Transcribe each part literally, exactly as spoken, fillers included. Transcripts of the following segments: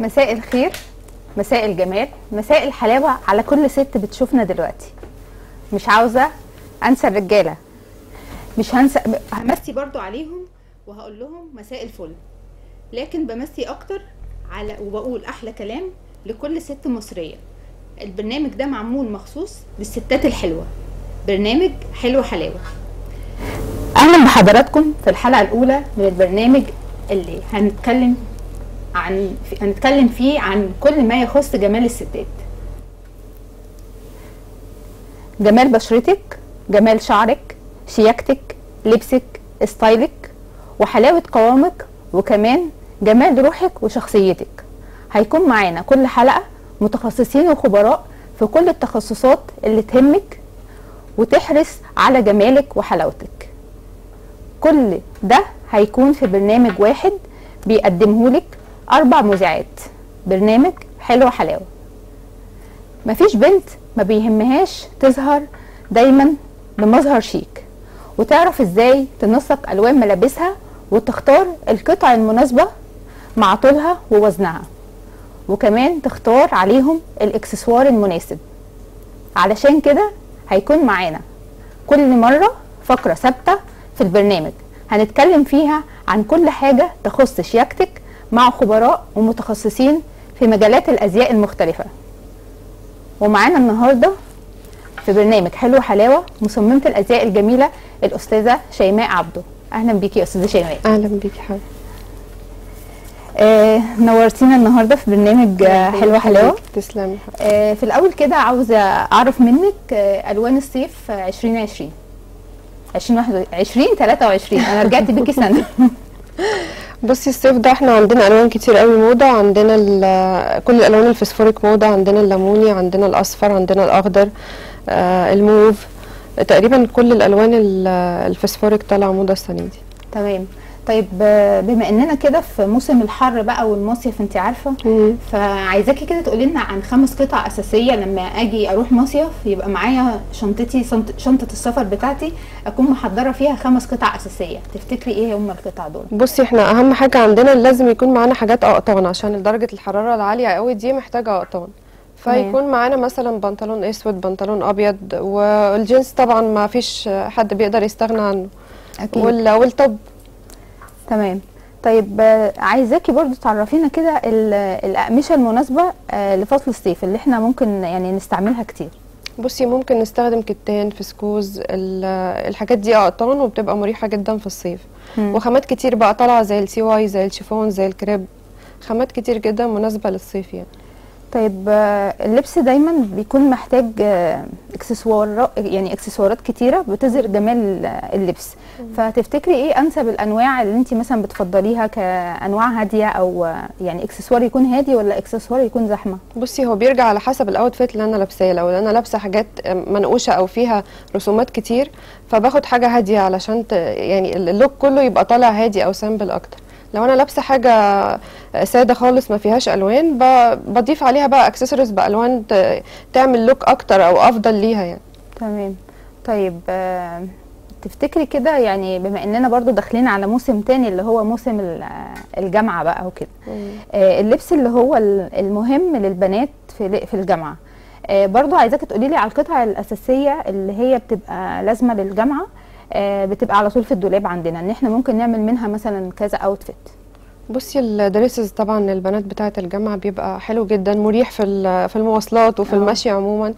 مساء الخير، مساء الجمال، مساء الحلاوة على كل ست بتشوفنا دلوقتي. مش عاوزة انسى الرجالة، مش هنسى، همسي برضو عليهم وهقول لهم مساء الفل، لكن بمسي اكتر على وبقول احلى كلام لكل ست مصرية. البرنامج ده معمول مخصوص للستات الحلوة، برنامج حلو حلاوة. اهلا بحضراتكم في الحلقة الاولى من البرنامج اللي هنتكلم عن هنتكلم فيه عن كل ما يخص جمال الستات. جمال بشرتك، جمال شعرك، شياكتك، لبسك، ستايلك، وحلاوة قوامك، وكمان جمال روحك وشخصيتك. هيكون معانا كل حلقة متخصصين وخبراء في كل التخصصات اللي تهمك وتحرص على جمالك وحلاوتك. كل ده هيكون في برنامج واحد بيقدمهولك أربع مذيعات، برنامج حلو حلاوة. مفيش بنت ما بيهمهاش تظهر دايما بمظهر شيك، وتعرف ازاي تنسق ألوان ملابسها وتختار القطع المناسبة مع طولها ووزنها، وكمان تختار عليهم الاكسسوار المناسب. علشان كده هيكون معانا كل مرة فقرة ثابتة في البرنامج هنتكلم فيها عن كل حاجة تخص شياكتك مع خبراء ومتخصصين في مجالات الأزياء المختلفة. ومعانا النهاردة في برنامج حلو حلاوة مصممة الأزياء الجميلة الأستاذة شيماء عبده. أهلا بيكي يا أستاذة شيماء. أهلا بيكي حبيبتي. آه نورتينا النهاردة في برنامج آه حلو حلاوة. تسلمي. آه في الأول كده عاوزة أعرف منك آه ألوان الصيف عشرين عشرين عشرين واحد عشرين تلاتة وعشرين. أنا رجعت بيكي سنة. بصي الصيف ده احنا عندنا الوان كتير قوي موضه، عندنا كل الالوان الفسفوريك موضه، عندنا الليموني، عندنا الاصفر، عندنا الاخضر، آه الموف، تقريبا كل الالوان الفسفوريك طالعه موضه السنه دي. تمام. طيب بما اننا كده في موسم الحر بقى والمصيف انت عارفه، فعايزاكي كده تقولي لنا عن خمس قطع اساسيه لما اجي اروح مصيف يبقى معايا شنطتي شنطه السفر بتاعتي اكون محضره فيها خمس قطع اساسيه. تفتكري ايه هم القطع دول؟ بصي احنا اهم حاجه عندنا لازم يكون معانا حاجات اقطان، عشان درجه الحراره العاليه قوي دي محتاجه اقطان. فيكون معانا مثلا بنطلون اسود، بنطلون ابيض، والجينز طبعا ما فيش حد بيقدر يستغنى عنه اكيد، والتوب. تمام. طيب عايزاكي برضو تعرفينا كده الأقمشة المناسبة لفصل الصيف اللي احنا ممكن يعني نستعملها كتير. بصي ممكن نستخدم كتان، فسكوز، الحاجات دي اقطان وبتبقى مريحة جدا في الصيف. مم. وخامات كتير بقى طالعة زي السي واي، زي الشيفون، زي الكريب، خامات كتير جدا مناسبة للصيف يعني. طيب اللبس دايما بيكون محتاج اكسسوار، يعني اكسسوارات كتيره بتظهر جمال اللبس. فتفتكري ايه انسب الانواع اللي انت مثلا بتفضليها كانواع هاديه، او يعني اكسسوار يكون هادي ولا اكسسوار يكون زحمه؟ بصي هو بيرجع على حسب الاوتفيت اللي انا لابساه. لو انا لابسه حاجات منقوشه او فيها رسومات كتير فباخد حاجه هاديه علشان يعني اللوك كله يبقى طالع هادي او سامبل اكتر. لو انا لابسه حاجه ساده خالص ما فيهاش الوان بضيف عليها بقى اكسسوارز بالوان تعمل لوك اكتر او افضل ليها يعني. تمام. طيب آه تفتكري كده يعني بما اننا برضو داخلين على موسم تاني اللي هو موسم الجامعه بقى وكده، آه اللبس اللي هو المهم للبنات في في الجامعه، آه برضو عايزاكي تقولي لي على القطع الاساسيه اللي هي بتبقى لازمه للجامعه، آه بتبقى على طول في الدولاب عندنا ان احنا ممكن نعمل منها مثلا كذا اوتفيت. بصي الدريسز طبعا للبنات بتاعه الجامعه بيبقى حلو جدا، مريح في في المواصلات وفي أوه. المشي عموما.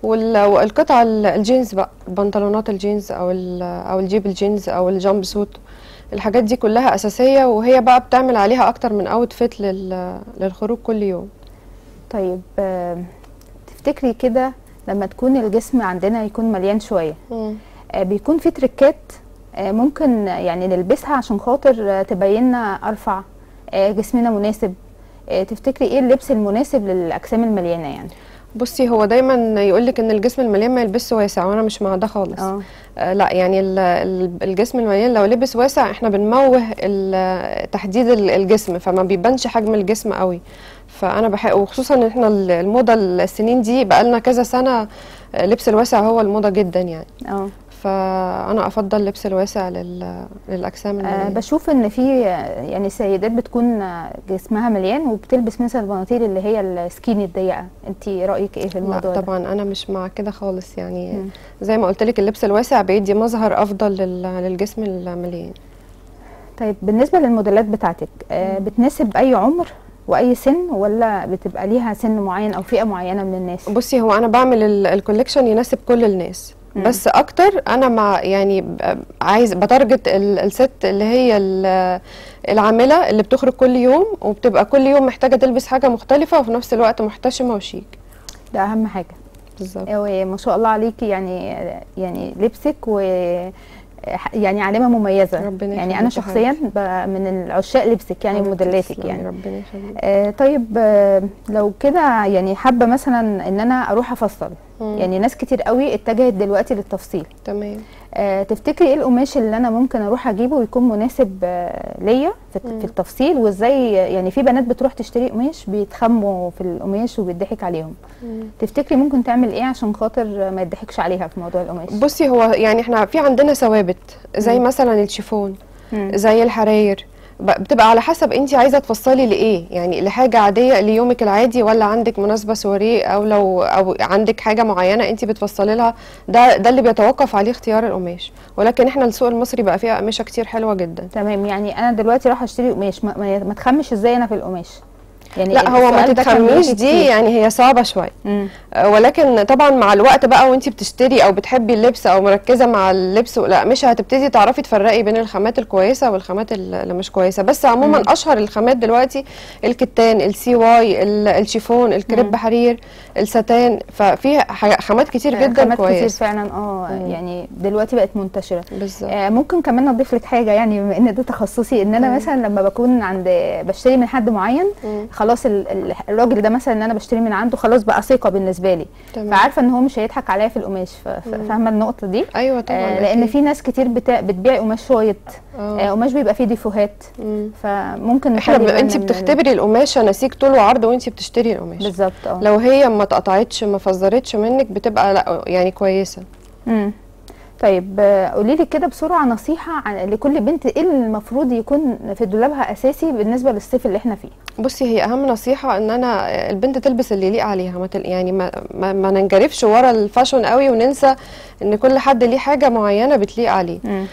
والقطع الجينز بقى، بنطلونات الجينز او او الجيب الجينز او الجامب سوت، الحاجات دي كلها اساسيه، وهي بقى بتعمل عليها اكتر من اوتفيت للخروج كل يوم. طيب آه تفتكري كده لما تكون الجسم عندنا يكون مليان شويه، م. بيكون في تريكات ممكن يعني نلبسها عشان خاطر تبيننا ارفع، جسمنا مناسب؟ تفتكري ايه اللبس المناسب للاجسام المليانه يعني؟ بصي هو دايما يقولك ان الجسم المليان ما يلبسش واسع، وانا مش مع ده خالص. اه لا يعني الجسم المليان لو لبس واسع احنا بنموه تحديد الجسم فما بيبانش حجم الجسم قوي. فانا بحق، وخصوصا ان احنا الموضه السنين دي بقى لنا كذا سنه اللبس الواسع هو الموضه جدا يعني. اه فانا افضل اللبس الواسع لل... للاجسام آه المليانه. بشوف ان في يعني سيدات بتكون جسمها مليان وبتلبس مثلا البناطيل اللي هي السكيني الضيقه، انت رايك ايه في الموضوع لا ده؟ طبعا انا مش مع كده خالص يعني. مم. زي ما قلت لك اللبس الواسع بيدي مظهر افضل لل... للجسم المليان. طيب بالنسبه للموديلات بتاعتك آه بتناسب اي عمر واي سن، ولا بتبقى ليها سن معين او فئه معينه من الناس؟ بصي هو انا بعمل الكوليكشن يناسب كل الناس، مم. بس اكتر انا مع يعني ب- عايز بتارجت ال- الست اللي هي ال- العامله اللي بتخرج كل يوم وبتبقى كل يوم محتاجه تلبس حاجه مختلفه وفي نفس الوقت محتشمه وشيك. ده اهم حاجه. بالظبط. وما شاء الله عليكي، يعني يعني لبسك و يعني علامه مميزه. ربنا يعني انا يخليكي يا شخصيا ب- من العشاق لبسك يعني وموديلاتك تسلمي، يعني. ربنا يخليك. آه طيب آه لو كده يعني حابه مثلا ان انا اروح افصل، مم. يعني ناس كتير قوي اتجهت دلوقتي للتفصيل. تمام. آه تفتكري ايه القماش اللي انا ممكن اروح اجيبه ويكون مناسب آه ليا في, مم. في التفصيل؟ وازاي يعني في بنات بتروح تشتري قماش بيتخموا في القماش وبيضحك عليهم، مم. تفتكري ممكن تعمل ايه عشان خاطر ما يضحكش عليها في موضوع القماش؟ بصي هو يعني احنا في عندنا ثوابت زي مم. مثلا الشيفون، مم. زي الحراير، ب- بتبقى على حسب انت عايزه تفصلي لايه، يعني لحاجه عاديه ليومك العادي ولا عندك مناسبه سواريه، او لو او عندك حاجه معينه انت بتفصلي لها. ده ده اللي بيتوقف عليه اختيار القماش. ولكن احنا السوق المصري بقى فيها قماشه كتير حلوه جدا. تمام. يعني انا دلوقتي راح اشتري قماش، ما, ما ما تخمش ازاي انا في القماش؟ يعني لا هو ما السؤال ده كان تتخميش بيجي دي كتير. يعني هي صعبه شويه. مم. آه، ولكن طبعا مع الوقت بقى وانت بتشتري او بتحبي اللبس او مركزه مع اللبس لا مش هتبتدي تعرفي تفرقي بين الخامات الكويسه والخامات اللي مش كويسه. بس عموما مم. اشهر الخامات دلوقتي الكتان، السي واي، ال- الشيفون، الكريب مم. حرير، الستان، ففي ح- خامات كتير جدا خامات كتير كويسه. فعلا. اه مم. يعني دلوقتي بقت منتشره. بالظبط. آه ممكن كمان اضيف لك حاجه، يعني بما ان ده تخصصي، ان انا مم. مثلا لما بكون عند بشتري من حد معين، مم. خلاص ال- ال- الراجل ده مثلا ان انا بشتري من عنده خلاص بقى ثقه بالنسبه لي، تمام. فعارفه ان هو مش هيضحك عليا في القماش. ف- ف- مم. فاهمه النقطه دي؟ ايوه طبعا. آه لان أكيد. في ناس كتير بتا... بتبيع قماش شويط، آه. آه قماش بيبقى فيه ديفوهات، مم. فممكن احنا ب... نخلي انت بالنا من- بتختبري القماشه نسيج طول وعرض وانت بتشتري القماش. بالظبط. اه لو هي ما اتقطعتش ما فزرتش منك بتبقى لا يعني كويسه. امم طيب قولي لي كده بسرعه نصيحه عن لكل بنت، ايه اللي المفروض يكون في دولابها اساسي بالنسبه للصيف اللي احنا فيه؟ بصي هي اهم نصيحه ان انا البنت تلبس اللي يليق عليها، ما تل... يعني ما, ما, ما ننجرفش ورا الفاشون قوي وننسى ان كل حد ليه حاجه معينه بتليق عليه. امم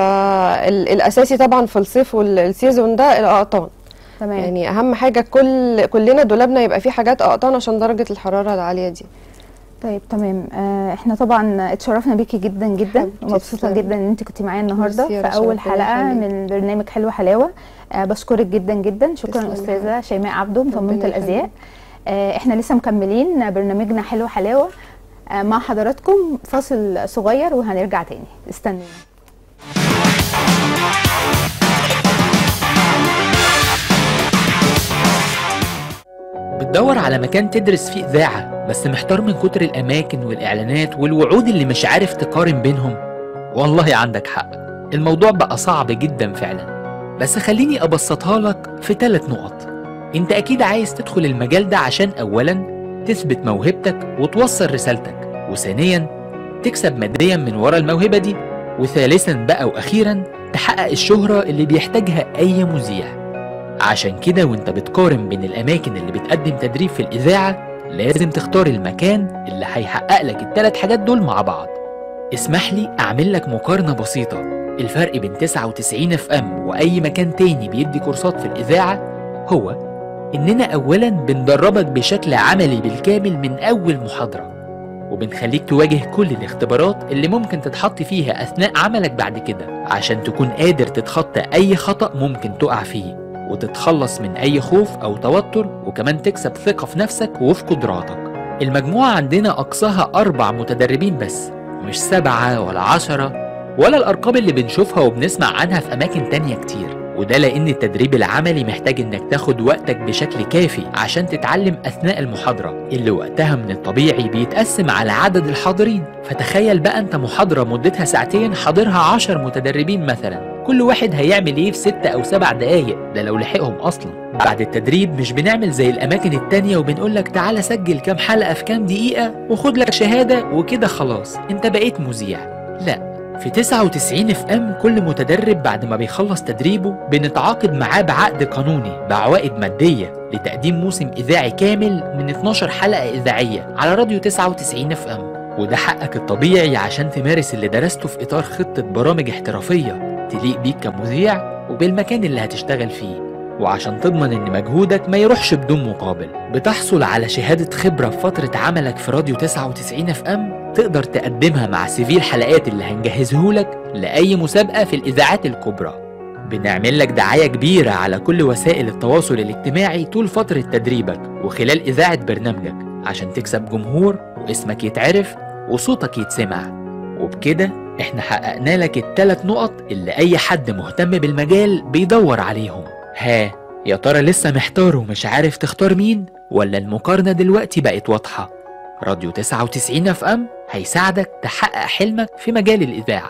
فالاساسي طبعا في الصيف والسيزون ده الاقطان. تمام. يعني اهم حاجه كل كلنا دولابنا يبقى فيه حاجات اقطان عشان درجه الحراره العاليه دي. طيب تمام. آه احنا طبعا اتشرفنا بيكي جدا جدا، حبيبتي ومبسوطه تسلمي. جدا ان انت كنتي معايا النهارده ميرسي يا في رشا، اول ربنا حلقه يخليك. من برنامج حلوه حلاوه. آه بشكرك جدا جدا. شكرا تسلمي استاذه شيماء عبده مصممه ربنا الازياء. يخليك. آه احنا لسه مكملين برنامجنا حلوه حلاوه آه مع حضراتكم، فاصل صغير وهنرجع تاني، استنونا. بتدور على مكان تدرس فيه إذاعة بس محتار من كتر الأماكن والإعلانات والوعود اللي مش عارف تقارن بينهم؟ والله عندك حق، الموضوع بقى صعب جدا فعلا، بس خليني أبسطها لك في ثلاث نقط. انت أكيد عايز تدخل المجال ده عشان أولا تثبت موهبتك وتوصل رسالتك، وثانيا تكسب ماديا من ورا الموهبة دي، وثالثا بقى وأخيرا تحقق الشهرة اللي بيحتاجها أي مذيع. عشان كده وانت بتقارن بين الأماكن اللي بتقدم تدريب في الإذاعة لازم تختار المكان اللي هيحقق لك الثلاث حاجات دول مع بعض. اسمح لي أعمل لك مقارنة بسيطة. الفرق بين تسعة وتسعين اف ام وأي مكان تاني بيدي كورسات في الإذاعة هو إننا أولا بندربك بشكل عملي بالكامل من أول محاضرة، وبنخليك تواجه كل الاختبارات اللي ممكن تتحط فيها أثناء عملك بعد كده عشان تكون قادر تتخطى أي خطأ ممكن تقع فيه وتتخلص من أي خوف أو توتر، وكمان تكسب ثقة في نفسك وفي قدراتك. المجموعة عندنا أقصاها أربع متدربين بس، مش سبعة ولا عشرة ولا الأرقام اللي بنشوفها وبنسمع عنها في أماكن تانية كتير، وده لأن التدريب العملي محتاج إنك تاخد وقتك بشكل كافي عشان تتعلم أثناء المحاضرة اللي وقتها من الطبيعي بيتقسم على عدد الحاضرين. فتخيل بقى أنت محاضرة مدتها ساعتين حاضرها عشر متدربين مثلا، كل واحد هيعمل إيه في ستة أو سبع دقايق، ده لو لحقهم أصلا. بعد التدريب مش بنعمل زي الأماكن التانية وبنقولك تعالى سجل كام حلقة في كام دقيقة وخد لك شهادة وكده خلاص انت بقيت مذيع. لا، في تسعة وتسعين اف ام كل متدرب بعد ما بيخلص تدريبه بنتعاقد معاه بعقد قانوني بعوائد مادية لتقديم موسم إذاعي كامل من اتناشر حلقة إذاعية على راديو تسعة وتسعين اف ام. وده حقك الطبيعي عشان تمارس اللي درسته في إطار خطة برامج احترافية تليق بيك كمذيع وبالمكان اللي هتشتغل فيه، وعشان تضمن ان مجهودك ما يروحش بدون مقابل. بتحصل على شهادة خبرة في فترة عملك في راديو تسعة وتسعين اف ام تقدر تقدمها مع سي في الحلقات اللي هنجهزهولك لأي مسابقة في الإذاعات الكبرى. بنعمل لك دعاية كبيرة على كل وسائل التواصل الاجتماعي طول فترة تدريبك وخلال إذاعة برنامجك عشان تكسب جمهور واسمك يتعرف وصوتك يتسمع. وبكده احنا حققنا لك الثلاث نقط اللي أي حد مهتم بالمجال بيدور عليهم. ها يا ترى لسه محتار ومش عارف تختار مين، ولا المقارنة دلوقتي بقت واضحة؟ راديو تسعة وتسعين اف ام هيساعدك تحقق حلمك في مجال الإذاعة.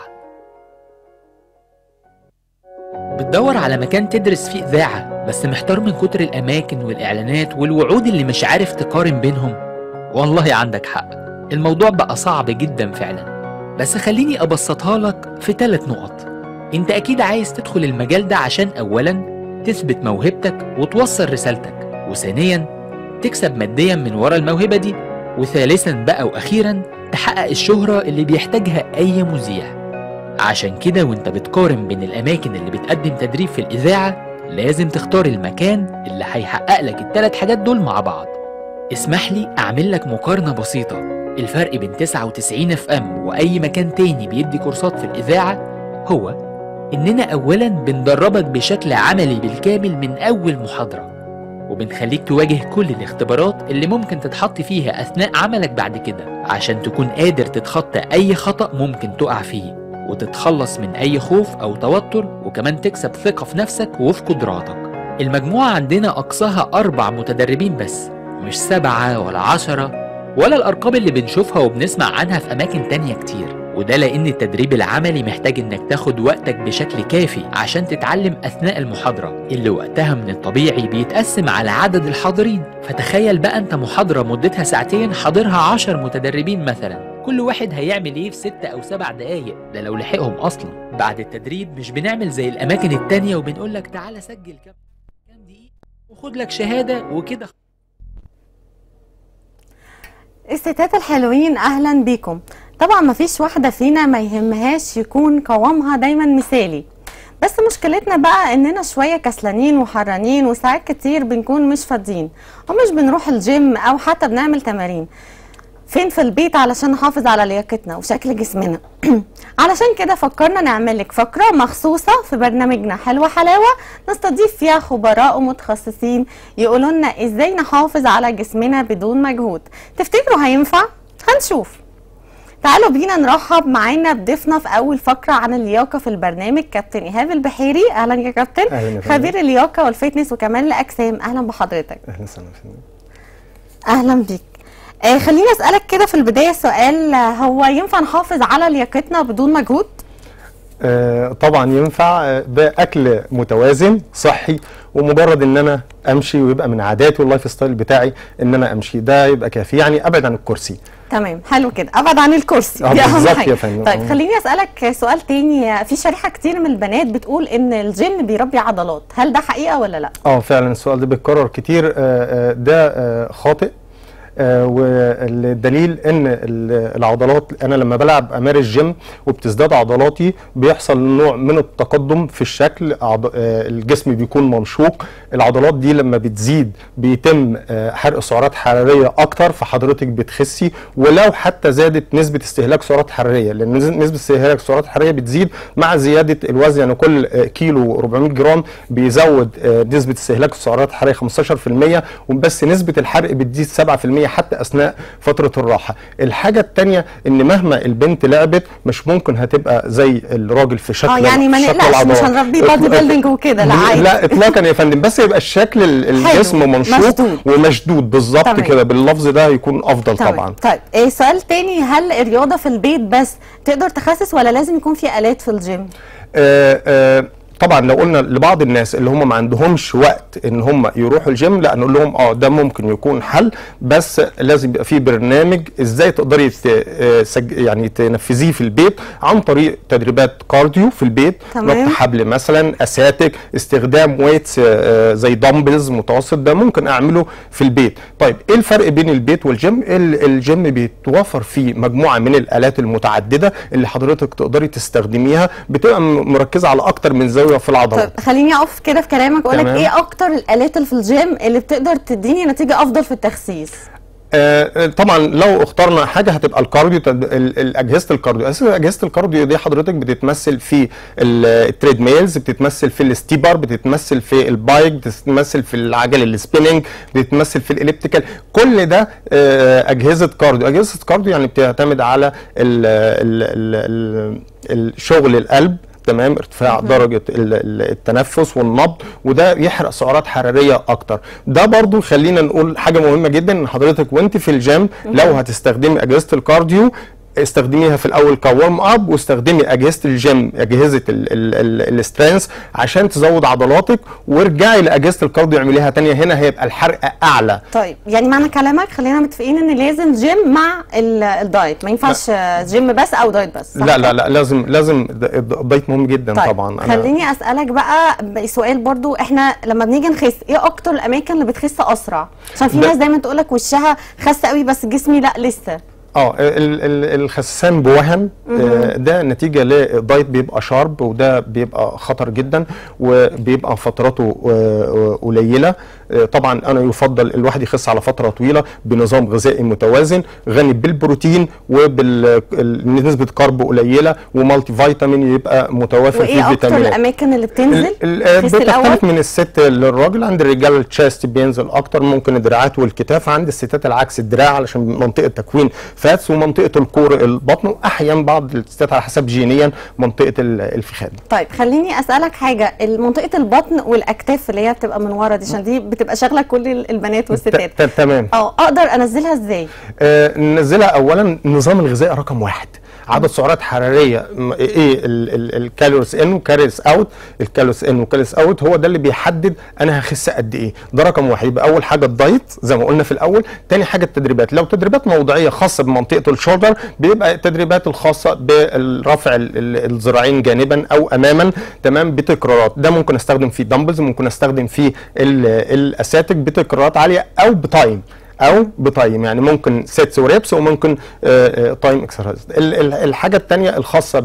بتدور على مكان تدرس فيه إذاعة بس محتار من كتر الأماكن والإعلانات والوعود اللي مش عارف تقارن بينهم؟ والله عندك حق، الموضوع بقى صعب جدا فعلا. بس خليني أبسطها لك في ثلاث نقط. انت أكيد عايز تدخل المجال ده عشان أولا تثبت موهبتك وتوصل رسالتك، وثانيا تكسب ماديا من ورا الموهبة دي، وثالثا بقى وأخيرا تحقق الشهرة اللي بيحتاجها أي مذيع. عشان كده وانت بتقارن بين الأماكن اللي بتقدم تدريب في الإذاعة لازم تختار المكان اللي هيحقق لك الثلاث حاجات دول مع بعض. اسمح لي أعمل لك مقارنة بسيطة. الفرق بين تسعة وتسعين اف ام وأي مكان تاني بيدي كورسات في الإذاعة هو إننا أولاً بندربك بشكل عملي بالكامل من أول محاضرة، وبنخليك تواجه كل الاختبارات اللي ممكن تتحط فيها أثناء عملك بعد كده عشان تكون قادر تتخطى أي خطأ ممكن تقع فيه وتتخلص من أي خوف أو توتر، وكمان تكسب ثقة في نفسك وفي قدراتك. المجموعة عندنا أقصاها أربع متدربين بس، مش سبعة ولا عشرة ولا الأرقام اللي بنشوفها وبنسمع عنها في أماكن تانية كتير. وده لأن التدريب العملي محتاج إنك تاخد وقتك بشكل كافي عشان تتعلم أثناء المحاضرة اللي وقتها من الطبيعي بيتقسم على عدد الحاضرين. فتخيل بقى أنت محاضرة مدتها ساعتين حاضرها عشر متدربين مثلا، كل واحد هيعمل إيه في ستة أو سبع دقايق، ده لو لحقهم أصلا. بعد التدريب مش بنعمل زي الأماكن التانية وبنقولك تعالى سجل كام دقيقة وخد لك شهادة وكده. الستات الحلوين اهلا بيكم. طبعا مفيش واحده فينا ما يهمهاش يكون قوامها دايما مثالي، بس مشكلتنا بقى اننا شويه كسلانين وحرانين وساعات كتير بنكون مش فاضيين ومش بنروح الجيم او حتى بنعمل تمارين. فين في البيت علشان نحافظ على لياقتنا وشكل جسمنا. علشان كده فكرنا نعمل لك فقره مخصوصه في برنامجنا حلوه حلاوه نستضيف فيها خبراء ومتخصصين يقولوا لنا ازاي نحافظ على جسمنا بدون مجهود. تفتكروا هينفع؟ هنشوف. تعالوا بينا نرحب معانا بضيفنا في اول فقره عن اللياقه في البرنامج كابتن ايهاب البحيري. اهلا يا كابتن. أهلا. خبير اللياقه والفتنس وكمال الاجسام. اهلا بحضرتك. اهلا وسهلا. اهلا بيك. آه خليني اسالك كده في البدايه سؤال، هو ينفع نحافظ على لياقتنا بدون مجهود؟ آه طبعا ينفع باكل متوازن صحي، ومجرد ان انا امشي ويبقى من عاداتي واللايف ستايل بتاعي ان انا امشي، ده يبقى كافي. يعني ابعد عن الكرسي. تمام، حلو كده، ابعد عن الكرسي. اه بالظبط يا فندم. طيب خليني اسالك سؤال تاني، في شريحه كتير من البنات بتقول ان الجيم بيربي عضلات، هل ده حقيقه ولا لا؟ اه فعلا السؤال ده بيتكرر كتير. آه آه ده آه خاطئ. آه والدليل ان العضلات، انا لما بلعب امارس جيم وبتزداد عضلاتي بيحصل نوع من التقدم في الشكل. آه الجسم بيكون ممشوق، العضلات دي لما بتزيد بيتم آه حرق سعرات حراريه اكتر، فحضرتك بتخسي. ولو حتى زادت نسبه استهلاك سعرات حراريه، لان نسبه استهلاك السعرات الحراريه بتزيد مع زياده الوزن. يعني كل آه كيلو أربعمائة جرام بيزود آه نسبه استهلاك السعرات الحراريه خمستاشر في المية، وبس نسبه الحرق بتزيد سبعة في المية حتى اثناء فتره الراحه. الحاجه الثانيه ان مهما البنت لعبت مش ممكن هتبقى زي الراجل في شكل. اه يعني ما نقلقش، مش هنربي بادي بيلدينج وكده، لا عادي. لا اطلاقا يا فندم، بس يبقى الشكل الجسم منشوق ومشدود بالظبط كده، باللفظ ده هيكون افضل طبعا. طبعا. طيب إيه سؤال تاني، هل الرياضه في البيت بس تقدر تخسس ولا لازم يكون في الات في الجيم؟ آه آه طبعا لو قلنا لبعض الناس اللي هم ما عندهمش وقت ان هم يروحوا الجيم، لا نقول لهم اه ده ممكن يكون حل، بس لازم يبقى فيه برنامج ازاي تقدري يعني تنفذيه في البيت عن طريق تدريبات كارديو في البيت، نط حبل مثلا، اساتك، استخدام ويتس زي دامبلز متوسط، ده ممكن اعمله في البيت. طيب ايه الفرق بين البيت والجيم؟ الجيم بيتوفر فيه مجموعه من الالات المتعدده اللي حضرتك تقدري تستخدميها، بتبقى مركزه على اكتر من زاويه في العضلات. طب خليني اقف كده في كلامك واقول لك ايه اكتر الالات اللي في الجيم اللي بتقدر تديني نتيجه افضل في التخسيس؟ آه طبعا لو اخترنا حاجه هتبقى الكارديو، اجهزه الكارديو. اساسا اجهزه الكارديو دي حضرتك بتتمثل في التريد ميلز، بتتمثل في الستيبر، بتتمثل في البايك، بتتمثل في العجل السبيننج، بتتمثل في الاليبتيكال. كل ده آه اجهزه كارديو. اجهزه كارديو يعني بتعتمد على ال ال ال الشغل القلب، تمام، ارتفاع درجه التنفس والنبض، وده يحرق سعرات حراريه اكتر. ده برضو خلينا نقول حاجه مهمه جدا، ان حضرتك وانت في الجيم لو هتستخدمي اجهزه الكارديو استخدميها في الاول كورم اب، واستخدمي اجهزه الجيم، اجهزه السترينث عشان تزود عضلاتك، وارجعي لاجهزه الكارديو اعمليها تانية، هنا هيبقى الحرق اعلى. طيب يعني معنى كلامك خلينا متفقين ان لازم جيم مع الدايت، ما ينفعش جيم بس او دايت بس، لا لا لا لازم لازم الدايت مهم جدا. طيب طبعا أنا خليني اسالك بقى سؤال برضو، احنا لما بنيجي نخس ايه اكتر الاماكن اللي بتخس اسرع؟ عشان في ناس دايما تقول لك وشها خس قوي بس جسمي لا لسه. اه الخسسان بوهن آه ده نتيجه للدايت بيبقى شارب، وده بيبقى خطر جدا وبيبقى فتراته آه قليله. آه طبعا انا يفضل الواحد يخس على فتره طويله بنظام غذائي متوازن غني بالبروتين وبنسبه كارب قليله ومالتي فيتامين يبقى متوافر فيه فيتامينات. وايه اكتر الاماكن اللي بتنزل؟ بتختلف من الست للراجل. عند الرجال التشاست بينزل اكتر، ممكن الدراعات والكتاف. عند الستات العكس، الدراع علشان منطقه تكوين فاتس، ومنطقه الكور البطن، واحيانا بعض الستات على حسب جينيا منطقه الفخاد. طيب خليني اسالك حاجه، منطقه البطن والاكتاف اللي هي بتبقى من ورا دي، عشان دي بتبقى شاغله كل البنات والستات. تمام. اه اقدر انزلها ازاي؟ آه ننزلها اولا النظام الغذائي رقم واحد، عدد سعرات حراريه، ايه الكالوريز ان وكالوريز اوت، الكالوريز ان وكالوريز اوت هو ده اللي بيحدد انا هخس قد ايه. ده رقم واحد. يبقى اول حاجه الدايت زي ما قلنا في الاول. تاني حاجه التدريبات، لو تدريبات موضعيه خاصه بمنطقه الشولدر بيبقى التدريبات الخاصه بالرفع الذراعين جانبا او اماما، تمام، بتكرارات. ده ممكن استخدم فيه دمبلز، ممكن استخدم فيه الاساتك بتكرارات عاليه او بتايم او بتايم، يعني ممكن سيتس وريبس وممكن تايم اكسرسايز. الحاجه الثانيه الخاصه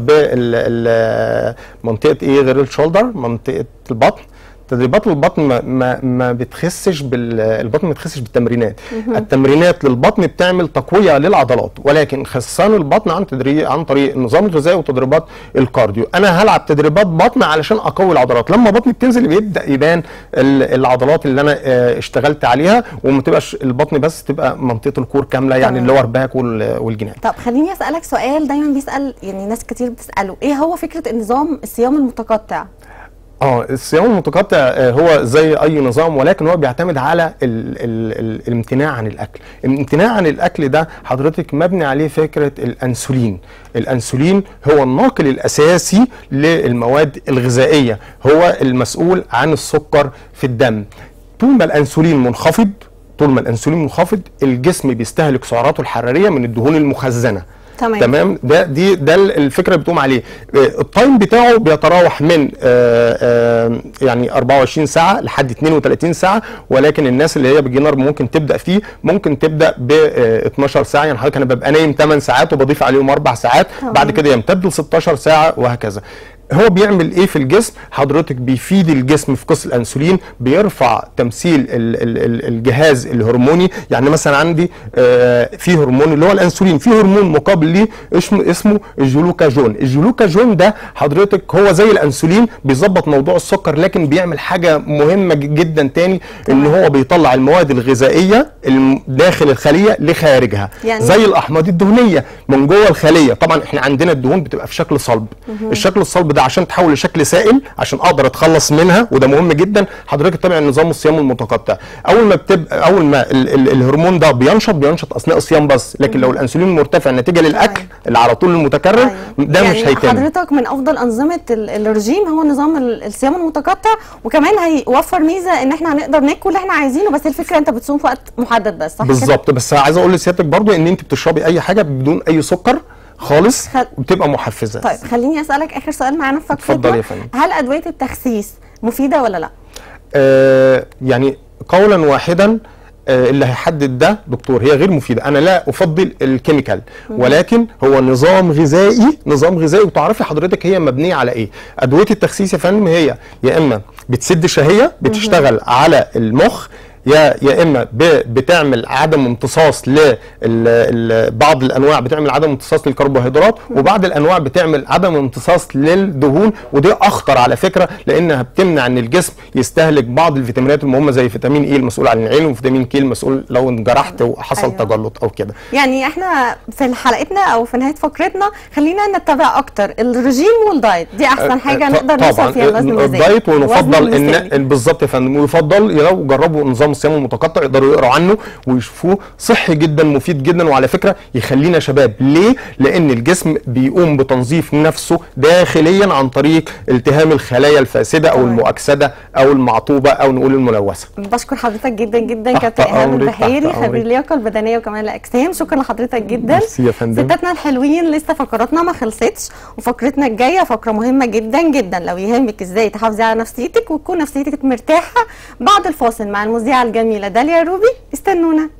بمنطقه ايه غير الشولدر، منطقه البطن. تدريبات البطن ما, ما, ما بتخسش بالبطن، ما بتخسش بالتمرينات. التمرينات للبطن بتعمل تقويه للعضلات، ولكن خسان البطن عن تدريب عن طريق النظام الغذائي وتدريبات الكارديو. انا هلعب تدريبات بطن علشان اقوي العضلات، لما بطني بتنزل بيبدا يبان العضلات اللي انا اشتغلت عليها، وما تبقاش البطن بس، تبقى منطقه الكور كامله، يعني اللور باك والجناب. طب خليني اسالك سؤال دايما بيسال يعني ناس كتير بتساله، ايه هو فكره النظام الصيام المتقطع؟ اه الصيام المتقطع هو زي اي نظام، ولكن هو بيعتمد على ال ال ال الامتناع عن الاكل. الامتناع عن الاكل ده حضرتك مبني عليه فكره الانسولين. الانسولين هو الناقل الاساسي للمواد الغذائيه، هو المسؤول عن السكر في الدم. طول ما الانسولين منخفض طول ما الانسولين منخفض الجسم بيستهلك سعراته الحراريه من الدهون المخزنه. تمام. تمام. ده دي ده الفكره اللي بتقوم عليه. التايم بتاعه بيتراوح من آآ آآ يعني أربعة وعشرين ساعه لحد اثنين وثلاثين ساعه، ولكن الناس اللي هي بيجنر ممكن تبدا فيه ممكن تبدا ب اتناشر ساعه. يعني حضرتك انا ببقى نايم ثمان ساعات وبضيف عليهم اربع ساعات. تمام. بعد كده يمتد ل ستاشر ساعه وهكذا. هو بيعمل ايه في الجسم؟ حضرتك بيفيد الجسم في قص الانسولين، بيرفع تمثيل الجهاز الهرموني. يعني مثلا عندي آه في هرمون اللي هو الانسولين، في هرمون مقابل ليه اسمه اسمه الجلوكاجون. الجلوكاجون ده حضرتك هو زي الانسولين بيظبط موضوع السكر، لكن بيعمل حاجه مهمه جدا تاني، ان هو بيطلع المواد الغذائيه داخل الخليه لخارجها، يعني زي الاحماض الدهنيه من جوه الخليه. طبعا احنا عندنا الدهون بتبقى في شكل صلب. الشكل الصلب ده الماده عشان تحول لشكل سائل عشان اقدر اتخلص منها، وده مهم جدا. حضرتك تتابع النظام الصيام المتقطع. اول ما بتبقى اول ما ال ال الهرمون ده بينشط بينشط اثناء الصيام بس، لكن لو الانسولين مرتفع نتيجه للاكل اللي على طول المتكرر ده يعني مش هيتم. حضرتك من افضل انظمه الرجيم هو نظام الصيام المتقطع، وكمان هيوفر ميزه ان احنا هنقدر ناكل اللي احنا عايزينه، بس الفكره انت بتصوم في وقت محدد بس، صح؟ بالظبط. بس عايز اقول لسيادتك برضو ان انت بتشربي اي حاجه بدون اي سكر خالص خل... وبتبقى محفزه. طيب خليني اسالك اخر سؤال معانا في فقرتنا. اتفضل يا فندم. هل ادويه التخسيس مفيده ولا لا؟ آه يعني قولا واحدا اللي هيحدد ده دكتور، هي غير مفيده. انا لا افضل الكيميكال، ولكن هو نظام غذائي نظام غذائي وتعرفي حضرتك هي مبنيه على ايه. ادويه التخسيس يا فندم هي يا اما بتسد شهيه بتشتغل على المخ، يا يا اما بتعمل عدم امتصاص لبعض الانواع، بتعمل عدم امتصاص للكربوهيدرات، وبعض الانواع بتعمل عدم امتصاص للدهون، ودي اخطر على فكره لانها بتمنع ان الجسم يستهلك بعض الفيتامينات المهمه زي فيتامين اي المسؤول عن العين، وفيتامين كي المسؤول لو انجرحت وحصل أيوة. تجلط او كده. يعني احنا في حلقتنا او في نهايه فقرتنا خلينا نتبع اكتر الرجيم والدايت، دي احسن حاجه نقدر نوصل فيها الوزن المثالي. الدايت ونفضل ان بالظبط يا فندم، ويفضل لو جربوا نظام الصيام المتقطع يقدروا يقروا عنه ويشوفوه صحي جدا مفيد جدا، وعلى فكره يخلينا شباب. ليه؟ لان الجسم بيقوم بتنظيف نفسه داخليا عن طريق التهام الخلايا الفاسده او المؤكسده او المعطوبه او نقول الملوثه. بشكر حضرتك جدا جدا كابتن ايهاب البحيري، خبير اللياقه البدنيه وكمال الاجسام. شكرا لحضرتك جدا. ميرسي يا فندم. ستاتنا الحلوين لسه فقراتنا ما خلصتش، وفقرتنا الجايه فقره مهمه جدا جدا لو يهمك ازاي تحافظي على نفسيتك وتكون نفسيتك مرتاحه. بعد الفاصل مع المذيعه الجميله داليا روبي، استنونا.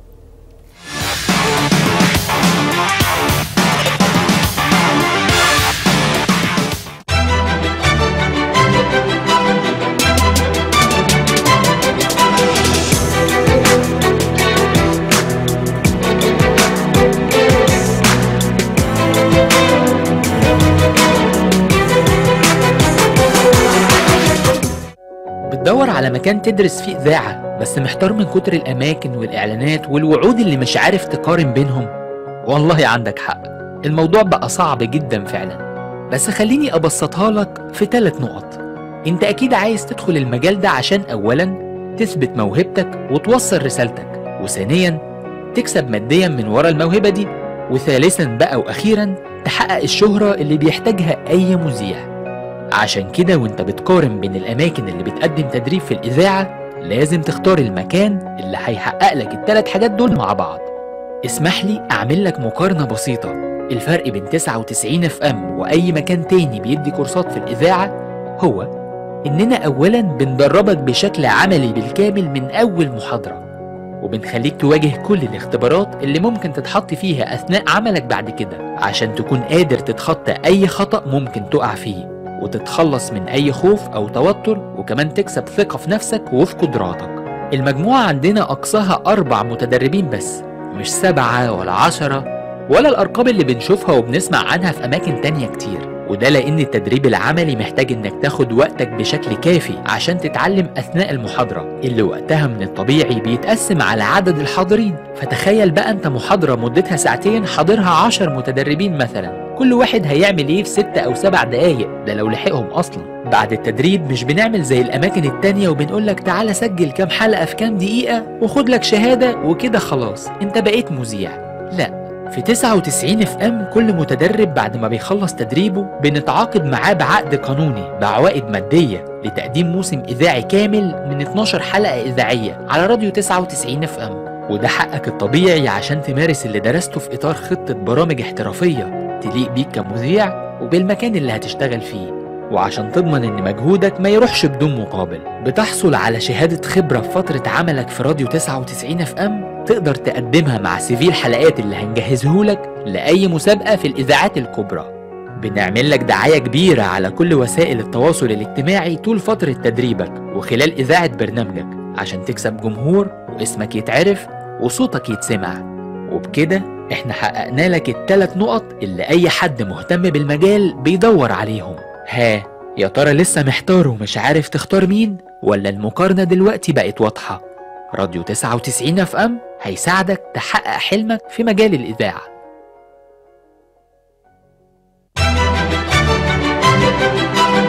بتدور على مكان تدرس فيه إذاعة بس محتار من كتر الأماكن والإعلانات والوعود اللي مش عارف تقارن بينهم؟ والله عندك حق، الموضوع بقى صعب جدا فعلا. بس خليني أبسطها لك في ثلاث نقط. انت أكيد عايز تدخل المجال ده عشان أولا تثبت موهبتك وتوصل رسالتك، وثانيا تكسب ماديا من ورا الموهبة دي، وثالثا بقى وأخيرا تحقق الشهرة اللي بيحتاجها أي مذيع. عشان كده وانت بتقارن بين الأماكن اللي بتقدم تدريب في الإذاعة لازم تختار المكان اللي هيحقق لك الثلاث حاجات دول مع بعض. اسمح لي أعمل لك مقارنة بسيطة. الفرق بين تسعة وتسعين اف ام وأي مكان تاني بيدي كورسات في الإذاعة هو إننا أولا بندربك بشكل عملي بالكامل من أول محاضرة، وبنخليك تواجه كل الاختبارات اللي ممكن تتحط فيها أثناء عملك بعد كده عشان تكون قادر تتخطى أي خطأ ممكن تقع فيه وتتخلص من أي خوف أو توتر، وكمان تكسب ثقة في نفسك وفي قدراتك. المجموعة عندنا أقصاها أربع متدربين بس، مش سبعة ولا عشرة ولا الأرقام اللي بنشوفها وبنسمع عنها في أماكن تانية كتير. وده لأن التدريب العملي محتاج إنك تاخد وقتك بشكل كافي عشان تتعلم أثناء المحاضرة اللي وقتها من الطبيعي بيتقسم على عدد الحاضرين. فتخيل بقى أنت محاضرة مدتها ساعتين حاضرها عشر متدربين مثلا، كل واحد هيعمل ايه في ستة او سبع دقايق، ده لو لحقهم اصلا. بعد التدريب مش بنعمل زي الاماكن التانية وبنقولك تعالى سجل كام حلقة في كام دقيقة وخد لك شهادة وكده خلاص انت بقيت مذيع. لا، في تسعة وتسعين اف ام كل متدرب بعد ما بيخلص تدريبه بنتعاقد معاه بعقد قانوني بعوائد مادية لتقديم موسم اذاعي كامل من اتناشر حلقة اذاعية على راديو تسعة وتسعين اف ام. وده حقك الطبيعي عشان تمارس اللي درسته في اطار خطة برامج احترافية تليق بيك كمذيع وبالمكان اللي هتشتغل فيه، وعشان تضمن ان مجهودك ما يروحش بدون مقابل. بتحصل على شهادة خبرة في فترة عملك في راديو تسعة وتسعين اف ام تقدر تقدمها مع سي في الحلقات اللي هنجهزهولك لأي مسابقة في الإذاعات الكبرى. بنعمل لك دعاية كبيرة على كل وسائل التواصل الاجتماعي طول فترة تدريبك وخلال إذاعة برنامجك عشان تكسب جمهور واسمك يتعرف وصوتك يتسمع. وبكده احنا حققنا لك الثلاث نقط اللي اي حد مهتم بالمجال بيدور عليهم. ها يا ترى لسه محتار ومش عارف تختار مين، ولا المقارنة دلوقتي بقت واضحة؟ راديو تسعة وتسعين اف ام هيساعدك تحقق حلمك في مجال الإذاعة.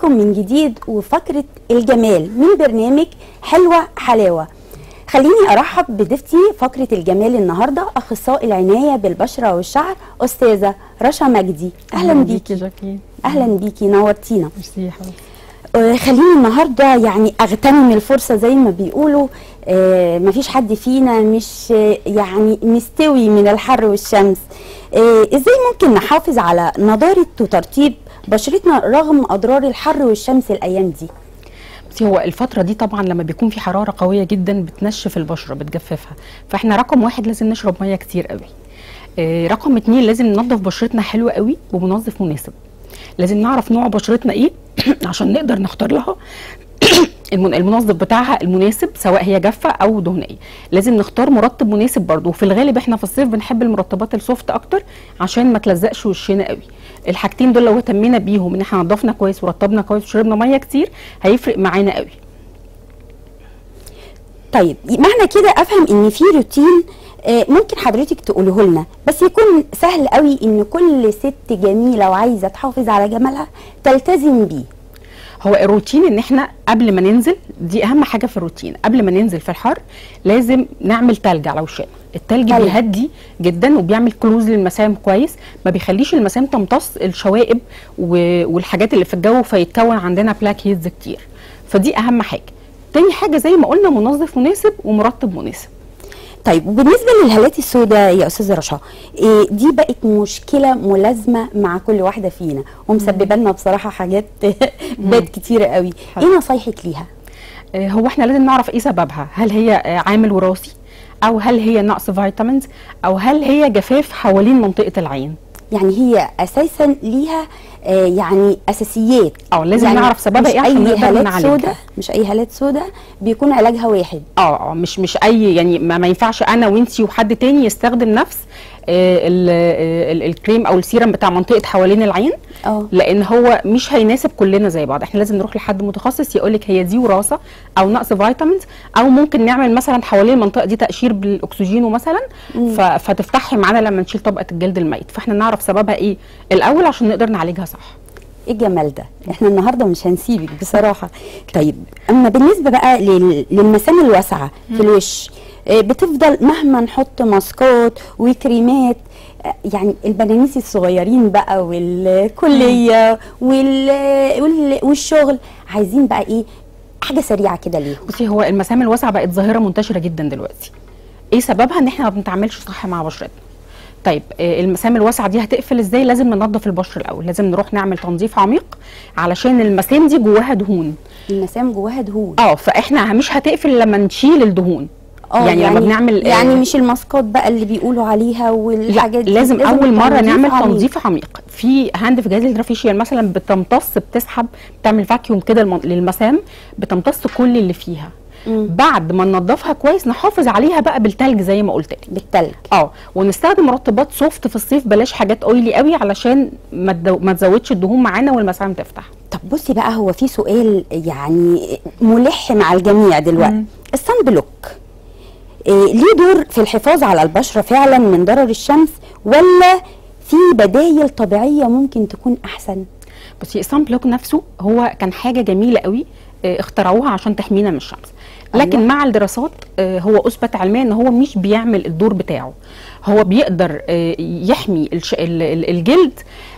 بكم من جديد وفقرة الجمال من برنامج حلوة حلاوة. خليني أرحب بضيفتي فقرة الجمال النهاردة، أخصائي العناية بالبشرة والشعر أستاذة رشا مجدي. أهلا بيكي جاكين. أهلا بيكي، نورتينا. ميرسي يا حبيبتي. آه خليني النهارده يعني اغتنم الفرصه زي ما بيقولوا. آه مفيش حد فينا مش آه يعني مستوي من الحر والشمس. آه ازاي ممكن نحافظ على نضاره وترطيب بشرتنا رغم اضرار الحر والشمس الايام دي؟ بس هو الفترة دي طبعا لما بيكون في حرارة قوية جدا بتنشف البشرة بتجففها، فاحنا رقم واحد لازم نشرب مية كتير قوي. آه رقم اتنين لازم ننظف بشرتنا حلو قوي وبمنظف مناسب. لازم نعرف نوع بشرتنا ايه عشان نقدر نختار لها المنظف بتاعها المناسب، سواء هي جافه او دهنيه. لازم نختار مرطب مناسب برضو، وفي الغالب احنا في الصيف بنحب المرطبات السوفت اكتر عشان ما تلزقش وشنا قوي. الحاجتين دول لو اهتمينا بيهم ان احنا نضفنا كويس ورطبنا كويس وشربنا ميه كتير هيفرق معانا قوي. طيب معنى كده افهم ان في روتين ممكن حضرتك تقوله لنا بس يكون سهل قوي ان كل ست جميله وعايزه تحافظ على جمالها تلتزم بيه. هو الروتين ان احنا قبل ما ننزل، دي اهم حاجه في الروتين، قبل ما ننزل في الحر لازم نعمل تلج على وشنا. التلج تلج. بيهدي جدا وبيعمل كلوز للمسام كويس، ما بيخليش المسام تمتص الشوائب والحاجات اللي في الجو فيتكون عندنا بلاك هيدز كتير. فدي اهم حاجه. تاني حاجه زي ما قلنا منظف مناسب ومرطب مناسب. طيب وبالنسبه للهالات السوداء يا استاذه رشا، إيه دي بقت مشكله ملازمه مع كل واحده فينا ومسببه لنا بصراحه حاجات باد كتيره قوي. ايه نصايحك ليها؟ آه هو احنا لازم نعرف ايه سببها، هل هي آه عامل وراثي او هل هي نقص فيتامينز او هل هي جفاف حوالين منطقه العين. يعني هي اساسا ليها آه يعني اساسيات. اه لازم يعني نعرف سببها ايه عشان نقدر نعالجها. مش اي هالات سوداء بيكون علاجها واحد. اه اه مش مش اي يعني ما, ما ينفعش انا وانتي وحد تاني يستخدم نفس آه ال ال الكريم او السيرم بتاع منطقه حوالين العين. اه لان هو مش هيناسب كلنا زي بعض، احنا لازم نروح لحد متخصص يقولك هي دي وراثه او نقص فيتامينز، او ممكن نعمل مثلا حوالين المنطقه دي تقشير بالاكسجين مثلا فتفتحي معانا لما نشيل طبقه الجلد الميت. فاحنا نعرف سببها ايه الاول عشان نقدر نعالجها صح. ايه الجمال ده، احنا النهارده مش هنسيبك بصراحه. طيب اما بالنسبه بقى للمسام الواسعه في الوش، بتفضل مهما نحط ماسكات وكريمات، يعني البنانيس الصغيرين بقى والكليه وال... وال... والشغل عايزين بقى ايه حاجه سريعه كده ليهم. بصي هو المسام الواسعه بقت ظاهره منتشره جدا دلوقتي. ايه سببها؟ ان احنا ما بنتعاملش صح مع بشرتنا. طيب المسام الواسعه دي هتقفل ازاي؟ لازم ننظف البشره الاول، لازم نروح نعمل تنظيف عميق علشان المسام دي جواها دهون. المسام جواها دهون. اه فاحنا مش هتقفل لما نشيل الدهون. اه يعني, يعني لما بنعمل يعني آه مش الماسكات بقى اللي بيقولوا عليها والحاجات دي. لازم, لازم اول مره نعمل عميق. تنظيف عميق. في هاند في جهاز الهيدرافيشيال مثلا بتمتص بتسحب بتعمل فاكيوم كده للمسام بتمتص كل اللي فيها. مم. بعد ما ننضفها كويس نحافظ عليها بقى بالتلج زي ما قلت لك. بالتلج اه ونستخدم مرطبات سوفت في الصيف، بلاش حاجات اويلي قوي علشان ما, دو... ما تزودش الدهون معانا والمسام تفتح. طب بصي بقى، هو في سؤال يعني ملح مع الجميع دلوقتي. الصن بلوك إيه ليه دور في الحفاظ على البشره فعلا من ضرر الشمس، ولا في بدايل طبيعيه ممكن تكون احسن؟ بصي الصن بلوك نفسه هو كان حاجه جميله قوي اخترعوها عشان تحمينا من الشمس، لكن أيوة. مع الدراسات هو اثبت علميا ان هو مش بيعمل الدور بتاعه. هو بيقدر يحمي الجلد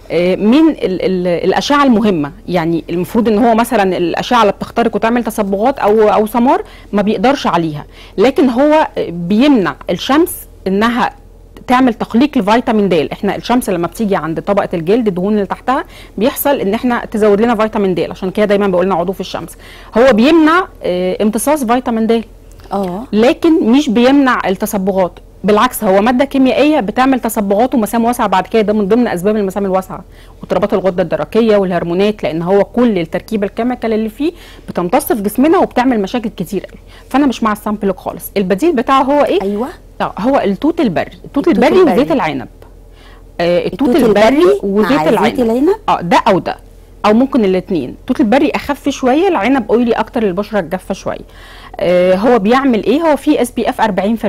من الاشعه المهمه، يعني المفروض ان هو مثلا الاشعه اللي بتخترق وتعمل تصبغات او او سمار ما بيقدرش عليها، لكن هو بيمنع الشمس انها تعمل تخليق لفيتامين د. احنا الشمس لما بتيجي عند طبقه الجلد الدهون اللي تحتها بيحصل ان احنا تزود لنا فيتامين د، عشان كده دايما بقول لنا عضو في الشمس. هو بيمنع اه امتصاص فيتامين د اه لكن مش بيمنع التصبغات، بالعكس هو ماده كيميائيه بتعمل تصبغات ومسام واسعه بعد كده. ده من ضمن اسباب المسام الواسعه واضطرابات الغده الدرقيه والهرمونات، لان هو كل التركيبه الكيميكال اللي فيه بتمتص في جسمنا وبتعمل مشاكل كتير قوي. فانا مش مع الصن بلوك خالص. البديل بتاعه هو ايه؟ ايوه اه هو التوت البري. التوت البري وزيت العنب. آه التوت البري وزيت العنب. اه ده او ده او ممكن الاثنين. التوت البري اخف شويه، العنب اويلي اكتر للبشره الجافه شويه. آه هو بيعمل ايه؟ هو فيه اس بي اف أربعين في المية،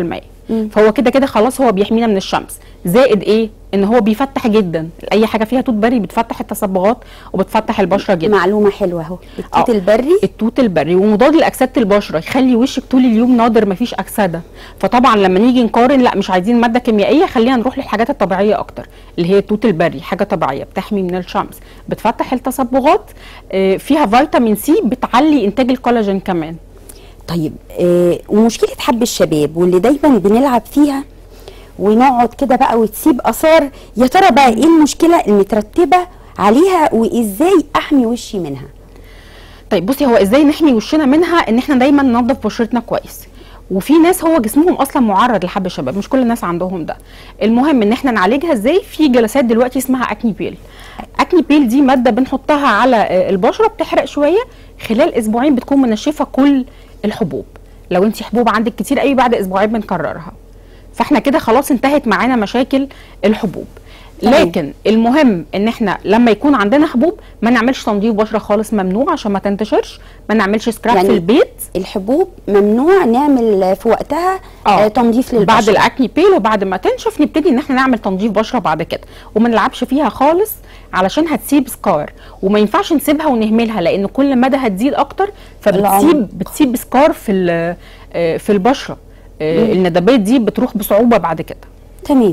مم. فهو كده كده خلاص هو بيحمينا من الشمس. زائد ايه؟ ان هو بيفتح جدا، اي حاجه فيها توت بري بتفتح التصبغات وبتفتح البشره جدا. معلومه حلوه اهو، التوت أو البري التوت البري ومضاد لاكسده البشره، يخلي وشك طول اليوم ناضر مفيش اكسده. فطبعا لما نيجي نقارن، لا مش عايزين ماده كيميائيه، خلينا نروح للحاجات الطبيعيه اكتر، اللي هي التوت البري حاجه طبيعيه بتحمي من الشمس، بتفتح التصبغات، فيها فيتامين سي بتعلي انتاج الكولاجين كمان. طيب آه ومشكله حب الشباب واللي دايما بنلعب فيها ونقعد كده بقى وتسيب اثار، يا ترى بقى ايه المشكله المترتبه عليها وازاي احمي وشي منها؟ طيب بصي، هو ازاي نحمي وشنا منها؟ ان احنا دايما ننظف بشرتنا كويس. وفي ناس هو جسمهم اصلا معرض لحب الشباب، مش كل الناس عندهم ده. المهم ان احنا نعالجها ازاي؟ في جلسات دلوقتي اسمها اكني بيل. اكني بيل دي ماده بنحطها على البشره بتحرق شويه، خلال اسبوعين بتكون منشفه كل الحبوب. لو انت حبوب عندك كتير قوي، بعد اسبوعين بنكررها. فاحنا كده خلاص انتهت معانا مشاكل الحبوب. لكن المهم ان احنا لما يكون عندنا حبوب ما نعملش تنظيف بشره خالص، ممنوع عشان ما تنتشرش. ما نعملش سكراب يعني في البيت. الحبوب ممنوع نعمل في وقتها آه. تنظيف للبشره بعد الاكني بيل، وبعد ما تنشف نبتدي ان احنا نعمل تنظيف بشره بعد كده، وما نلعبش فيها خالص علشان هتسيب سكار. وما ينفعش نسيبها ونهملها، لان كل مدى هتزيد اكتر فبتسيب بتسيب سكار في في البشره. الندبات دي بتروح بصعوبه بعد كده. تمام.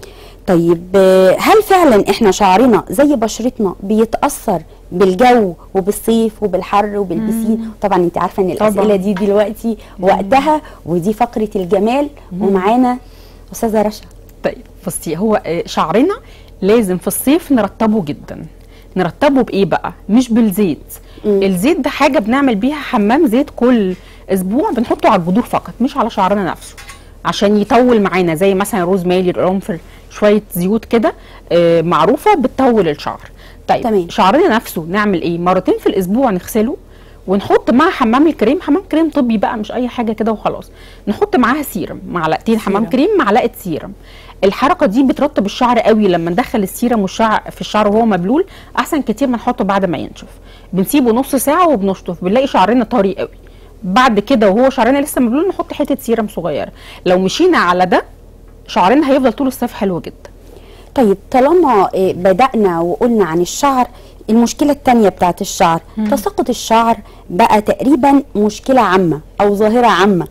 طيب هل فعلا احنا شعرنا زي بشرتنا بيتاثر بالجو وبالصيف وبالحر وبالبسين؟ طبعا انت عارفه ان الاسئله طبعا. دي دلوقتي وقتها، ودي فقره الجمال، ومعانا استاذه رشا. طيب بصي، هو شعرنا لازم في الصيف نرطبه جدا. نرطبه بايه بقى؟ مش بالزيت. مم. الزيت ده حاجه بنعمل بيها حمام زيت كل اسبوع، بنحطه على الجذور فقط مش على شعرنا نفسه، عشان يطول معانا. زي مثلا روز ماري، القرنفل، شويه زيوت كده آه معروفه بتطول الشعر. طيب تمام. شعرنا نفسه نعمل ايه؟ مرتين في الاسبوع نغسله، ونحط مع حمام الكريم، حمام كريم طبي بقى مش اي حاجه كده وخلاص، نحط معاها سيرم، معلقتين حمام كريم، معلقه سيرم. الحركه دي بترطب الشعر قوي. لما ندخل السيرم والشعر في الشعر وهو مبلول احسن كتير ما نحطه بعد ما ينشف. بنسيبه نص ساعه وبنشطف، بنلاقي شعرنا طري قوي. بعد كده وهو شعرنا لسه مبلول نحط حته سيرم صغيره. لو مشينا على ده شعرنا هيفضل طول الصيف حلو جدا. طيب طالما بدأنا وقلنا عن الشعر، المشكله الثانيه بتاعت الشعر، مم. تساقط الشعر بقى تقريبا مشكله عامه او ظاهره عامه.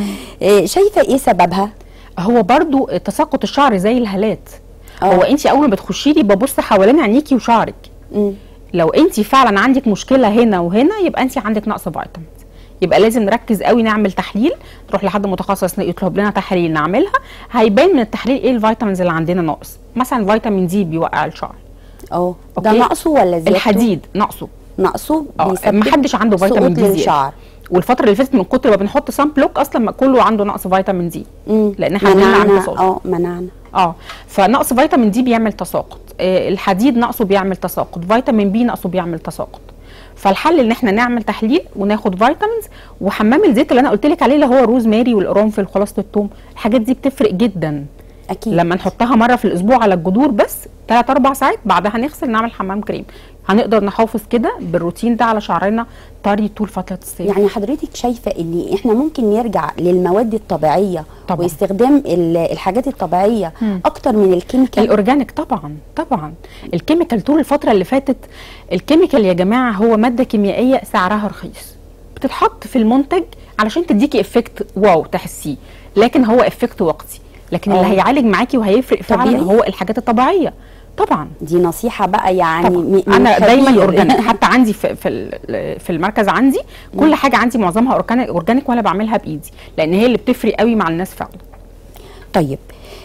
شايفه ايه سببها؟ هو برضو تساقط الشعر زي الهالات. أوه. هو انت اول ما بتخشي لي ببص حوالين عينيكي وشعرك. مم. لو انت فعلا عندك مشكله هنا وهنا يبقى انت عندك نقص فيتامين. يبقى لازم نركز قوي، نعمل تحليل، نروح لحد متخصص يطلب لنا تحاليل نعملها، هيبان من التحليل ايه الفيتامينز اللي عندنا ناقص. مثلا فيتامين دي بيوقع الشعر. اه ده ناقصه ولا زيادته؟ الحديد ناقصه. ناقصه بيسبب ما حدش عنده فيتامين دي زياده. والفتره اللي فاتت من كتر ما بنحط سان بلوك اصلا كله عنده نقص فيتامين دي. مم. لان احنا منعنا اه منعنا اه فنقص فيتامين دي بيعمل تساقط. آه الحديد نقصه بيعمل تساقط، فيتامين بي نقصه بيعمل تساقط. فالحل ان احنا نعمل تحليل وناخد فيتامينز. وحمام الزيت اللي انا قلت لك عليه اللي هو روز ماري والقرنفل وخلاصه الثوم، الحاجات دي بتفرق جدا. اكيد لما نحطها مره في الاسبوع على الجذور بس ثلاث اربع ساعات، بعدها نغسل نعمل حمام كريم، هنقدر نحافظ كده بالروتين ده على شعرنا طري طول فتره الصيف. يعني حضرتك شايفه ان احنا ممكن نرجع للمواد الطبيعيه طبعا. واستخدام الحاجات الطبيعيه مم. اكتر من الكيميكال؟ الاورجانيك طبعا طبعا. الكيميكال طول الفتره اللي فاتت، الكيميكال يا جماعه هو ماده كيميائيه سعرها رخيص، بتتحط في المنتج علشان تديكي افكت واو تحسيه، لكن هو افكت وقتي. لكن أوه. اللي هيعالج معاكي وهيفرق فعلا هو الحاجات الطبيعيه طبعا. دي نصيحه بقى يعني. انا دايما اورجانيك، حتى عندي في في في المركز عندي كل مم. حاجه عندي معظمها اورجانيك، وانا بعملها بايدي، لان هي اللي بتفرق قوي مع الناس فعلا. طيب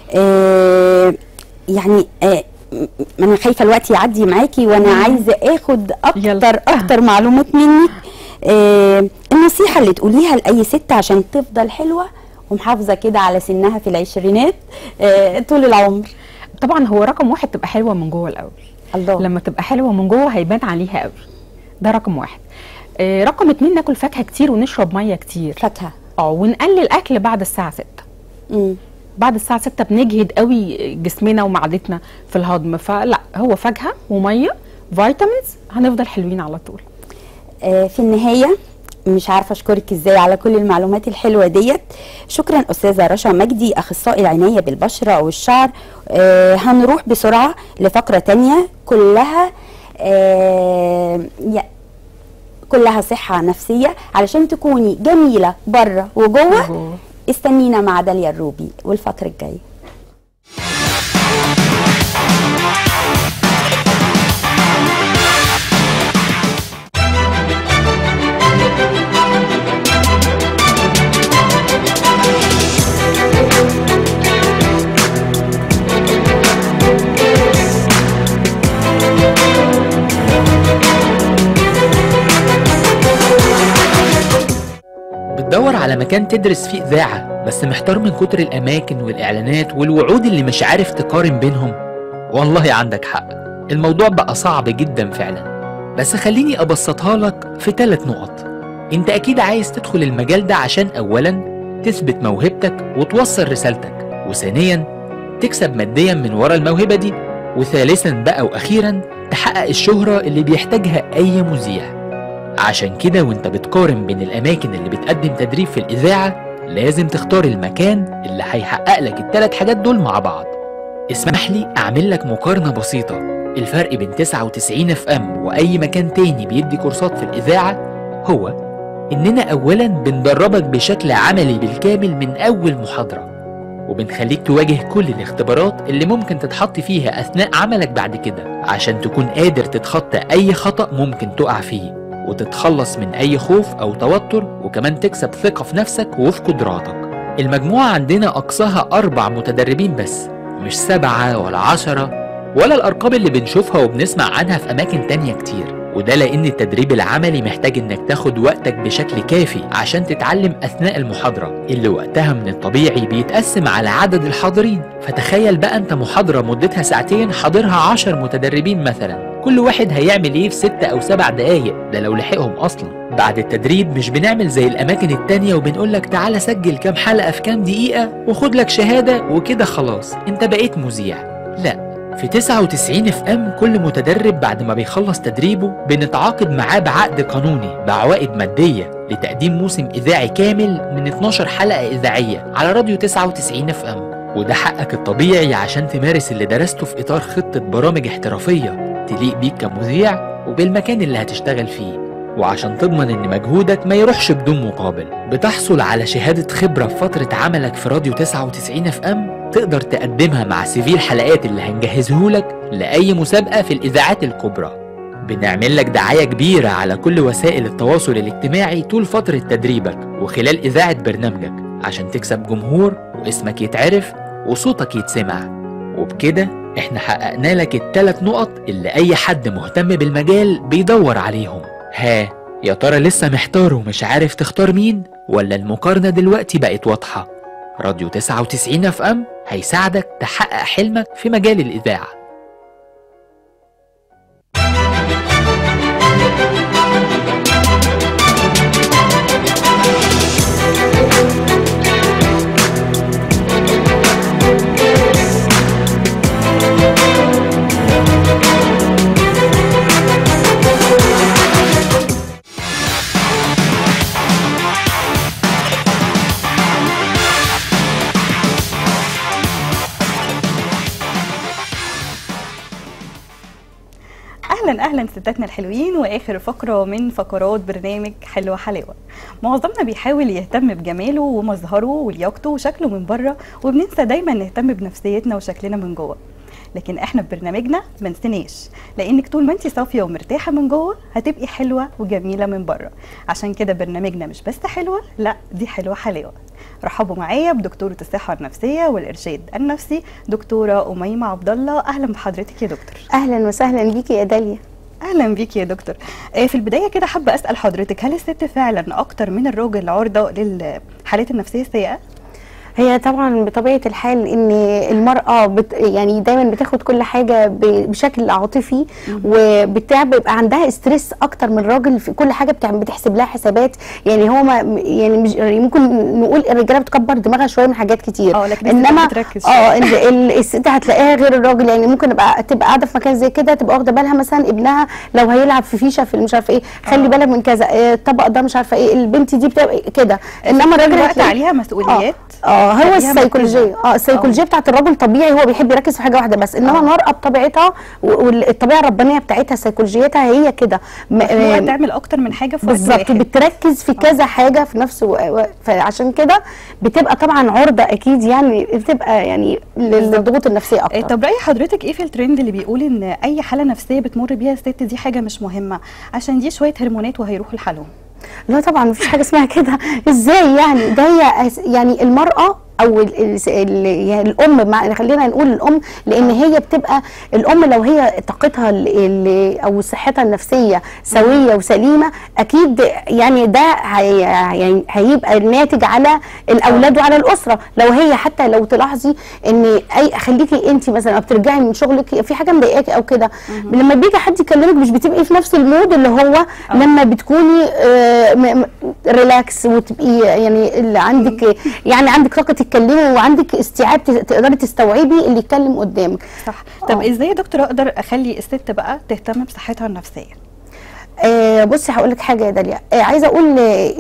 آه يعني آه انا خايفه الوقت يعدي معاكي، وانا مم. عايزه اخد اكتر يلا. اكتر معلومات منك. آه النصيحه اللي تقوليها لاي ست عشان تفضل حلوه ومحافظه كده على سنها في العشرينات آه طول العمر. طبعا هو رقم واحد تبقى حلوه من جوه الاول. الله. لما تبقى حلوه من جوه هيبان عليها قوي، ده رقم واحد. آه رقم اتنين، ناكل فاكهه كتير ونشرب ميه كتير. فاكهه اه ونقلل اكل بعد الساعه ستة. امم بعد الساعه ستة بنجهد قوي جسمنا ومعدتنا في الهضم، فلا هو فاكهه وميه فيتامينز، هنفضل حلوين على طول. آه في النهايه مش عارفه اشكرك ازاي على كل المعلومات الحلوه ديت. شكرا استاذه رشا مجدي، اخصائي العنايه بالبشره والشعر. آه هنروح بسرعه لفقره تانية كلها آه كلها صحه نفسيه علشان تكوني جميله بره وجوه. استنينا مع داليا الروبي والفقره الجايه. بتدور على مكان تدرس فيه إذاعة بس محتار من كتر الأماكن والإعلانات والوعود اللي مش عارف تقارن بينهم؟ والله عندك حق، الموضوع بقى صعب جدا فعلا. بس خليني أبسطها لك في ثلاث نقط. انت أكيد عايز تدخل المجال ده عشان أولا تثبت موهبتك وتوصل رسالتك، وثانيا تكسب ماديا من ورا الموهبة دي، وثالثا بقى وأخيرا تحقق الشهرة اللي بيحتاجها أي مذيع. عشان كده وانت بتقارن بين الأماكن اللي بتقدم تدريب في الإذاعة لازم تختار المكان اللي هيحقق لك الثلاث حاجات دول مع بعض. اسمح لي أعمل لك مقارنة بسيطة. الفرق بين تسعة وتسعين اف ام وأي مكان تاني بيدي كورسات في الإذاعة هو إننا أولا بندربك بشكل عملي بالكامل من أول محاضرة، وبنخليك تواجه كل الاختبارات اللي ممكن تتحط فيها أثناء عملك بعد كده عشان تكون قادر تتخطى أي خطأ ممكن تقع فيه وتتخلص من أي خوف أو توتر، وكمان تكسب ثقة في نفسك وفي قدراتك. المجموعة عندنا أقصاها أربع متدربين بس، مش سبعة ولا عشرة ولا الأرقام اللي بنشوفها وبنسمع عنها في أماكن تانية كتير. وده لأن التدريب العملي محتاج إنك تاخد وقتك بشكل كافي عشان تتعلم أثناء المحاضرة اللي وقتها من الطبيعي بيتقسم على عدد الحاضرين. فتخيل بقى أنت محاضرة مدتها ساعتين حاضرها عشر متدربين مثلا، كل واحد هيعمل ايه في ستة او سبع دقايق، ده لو لحقهم اصلا. بعد التدريب مش بنعمل زي الاماكن التانية وبنقولك تعالى سجل كام حلقة في كام دقيقة وخد لك شهادة وكده خلاص انت بقيت مذيع. لا، في تسعة وتسعين اف ام كل متدرب بعد ما بيخلص تدريبه بنتعاقد معاه بعقد قانوني بعوائد مادية لتقديم موسم اذاعي كامل من اتناشر حلقة اذاعية على راديو تسعة وتسعين اف ام. وده حقك الطبيعي عشان تمارس اللي درسته في اطار خطة برامج احترافية تليق بيك كمذيع وبالمكان اللي هتشتغل فيه، وعشان تضمن ان مجهودك ما يروحش بدون مقابل. بتحصل على شهادة خبرة في فترة عملك في راديو تسعة وتسعين اف ام تقدر تقدمها مع سي في الحلقات اللي هنجهزهولك لأي مسابقة في الإذاعات الكبرى. بنعمل لك دعاية كبيرة على كل وسائل التواصل الاجتماعي طول فترة تدريبك وخلال إذاعة برنامجك عشان تكسب جمهور واسمك يتعرف وصوتك يتسمع. وبكده احنا حققنا لك الثلاث نقط اللي اي حد مهتم بالمجال بيدور عليهم. ها يا ترى لسه محتار ومش عارف تختار مين، ولا المقارنة دلوقتي بقت واضحة؟ راديو تسعة وتسعين اف ام هيساعدك تحقق حلمك في مجال الإذاعة. اهلا اهلا ستاتنا الحلوين، واخر فقره من فقرات برنامج حلوه حلاوه. معظمنا بيحاول يهتم بجماله ومظهره ولياقته وشكله من بره، وبننسى دايما نهتم بنفسيتنا وشكلنا من جوه. لكن احنا في برنامجنا ما نسيناش، لانك طول ما انت صافيه ومرتاحه من جوه هتبقي حلوه وجميله من بره. عشان كده برنامجنا مش بس حلوه، لا دي حلوه حلاوه. رحبوا معايا بدكتوره الصحه النفسيه والارشاد النفسي دكتوره اميمه عبد الله. اهلا بحضرتك يا دكتور. اهلا وسهلا بيكي يا داليا. اهلا بيكي يا دكتور. في البدايه كده حابه اسال حضرتك، هل الست فعلا اكتر من الراجل عرضه للحالات النفسيه السيئه؟ هي طبعا بطبيعه الحال ان المراه بت يعني دايما بتاخد كل حاجه بشكل عاطفي، وبتبقى عندها ستريس اكتر من الراجل في كل حاجه بتعمل، بتحسب لها حسابات. يعني هو ما يعني مش ممكن نقول الرجاله بتكبر دماغها شويه من حاجات كتير، اه لكن انما بتركز اه الست هتلاقيها غير الراجل. يعني ممكن تبقى تبقى قاعده في مكان زي كده تبقى واخده بالها مثلا ابنها لو هيلعب في فيشه في مش عارفه ايه، خلي آه. بالك من كذا، الطبق ده مش عارفه ايه، البنت دي بتبقى كده. انما الراجل هتلاقي عليها مسؤوليات. اه, آه هو السيكولوجيه اه السيكولوجيه بتاعت الراجل طبيعي هو بيحب يركز في حاجه واحده بس، انما المراه بطبيعتها والطبيعه الربانيه بتاعتها سيكولوجيتها هي كده هو تعمل اكتر من حاجه في وقت واحد بالظبط، بتركز في كذا حاجه في نفس و... فعشان كده بتبقى طبعا عرضه اكيد يعني بتبقى يعني للضغوط النفسيه اكتر. طب راي حضرتك ايه في الترند اللي بيقول ان اي حاله نفسيه بتمر بيها الست دي حاجه مش مهمه عشان دي شويه هرمونات وهيروحوا لحالهم؟ لا طبعا مفيش حاجه اسمها كده. ازاي يعني؟ ده هي يعني المراه او ال ال ال يعني الام، مع خلينا نقول الام، لان هي بتبقى الام لو هي طاقتها او صحتها النفسيه سويه وسليمه اكيد يعني ده هي يعني هيبقى الناتج على الاولاد وعلى الاسره. لو هي حتى لو تلاحظي ان اي خليكي انت مثلا بترجعي من شغلك في حاجه مضايقاكي او كده، لما بيجي حد يكلمك مش بتبقي في نفس المود اللي هو أوه. لما بتكوني آه ريلاكس وتبقي يعني اللي عندك يعني عندك طاقه تتكلمي وعندك استيعاب تقدري تستوعبي اللي يتكلم قدامك. صح. طب أوه. ازاي يا دكتور اقدر اخلي الست بقى تهتم بصحتها النفسيه؟ آه بصي هقول لك حاجه يا داليا، آه عايزه اقول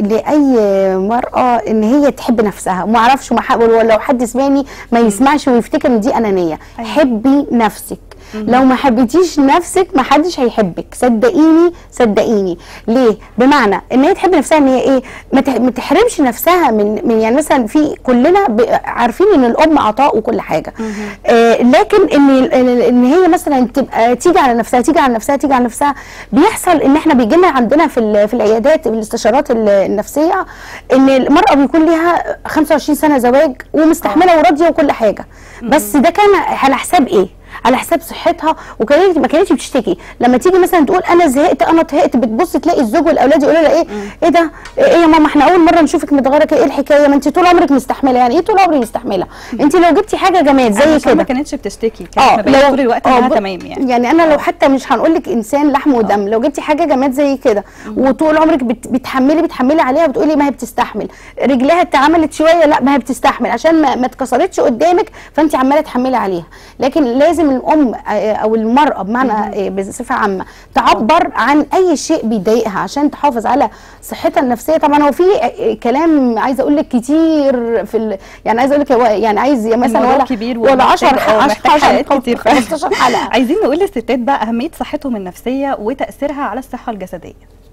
لاي مراه ان هي تحب نفسها، وما اعرفش لو حد سمعني ما يسمعش ويفتكر ان دي انانيه. أيوة. حبي نفسك. لو ما حبيتيش نفسك ما حدش هيحبك، صدقيني صدقيني. ليه؟ بمعنى ان هي تحب نفسها ان هي ايه، ما تحرمش نفسها من من يعني مثلا في كلنا عارفين ان الام عطاء وكل حاجه، آه لكن ان ان هي مثلا تبقى تيجي على نفسها تيجي على نفسها تيجي على نفسها بيحصل ان احنا بيجي لنا عندنا في في العيادات في الاستشارات النفسيه ان المراه بيكون ليها خمسة وعشرين سنه زواج ومستحمله وراضيه وكل حاجه، بس ده كان على حساب ايه؟ على حساب صحتها، وكانت ما كانتش بتشتكي. لما تيجي مثلا تقول انا زهقت انا طهقت، بتبص تلاقي الزوج والاولاد يقولوا لها ايه مم. ايه ده ايه يا ماما احنا اول مره نشوفك متغيره، ايه الحكايه؟ ما انت طول عمرك مستحمله. يعني ايه طول عمري مستحمله؟ انت لو جبتي حاجه جماد زي كده ما كانتش بتشتكي، كانت اه طول الوقت انها تمام. يعني يعني انا لو حتى مش هنقول لك انسان لحم ودم، أوه. لو جبتي حاجه جماد زي كده وطول عمرك بت بتحملي بتحملي عليها بتقولي ما هي بتستحمل، رجلها اتعملت شويه لا ما هي بتستحمل عشان ما, ما اتكسرتش قدامك فانت عماله تحملي عليها. لكن لازم الام او المراه بمعنى بصفه عامه تعبر عن اي شيء بيضايقها عشان تحافظ على صحتها النفسيه. طبعا هو في كلام عايزه اقول لك كتير في ال... يعني عايزه اقول لك يعني عايز مثلا ولا كبير ولا عشرة حلقات كتير خمستاشر حلقه. عايزين نقول للستات بقى اهميه صحتهم النفسيه وتاثيرها على الصحه الجسديه.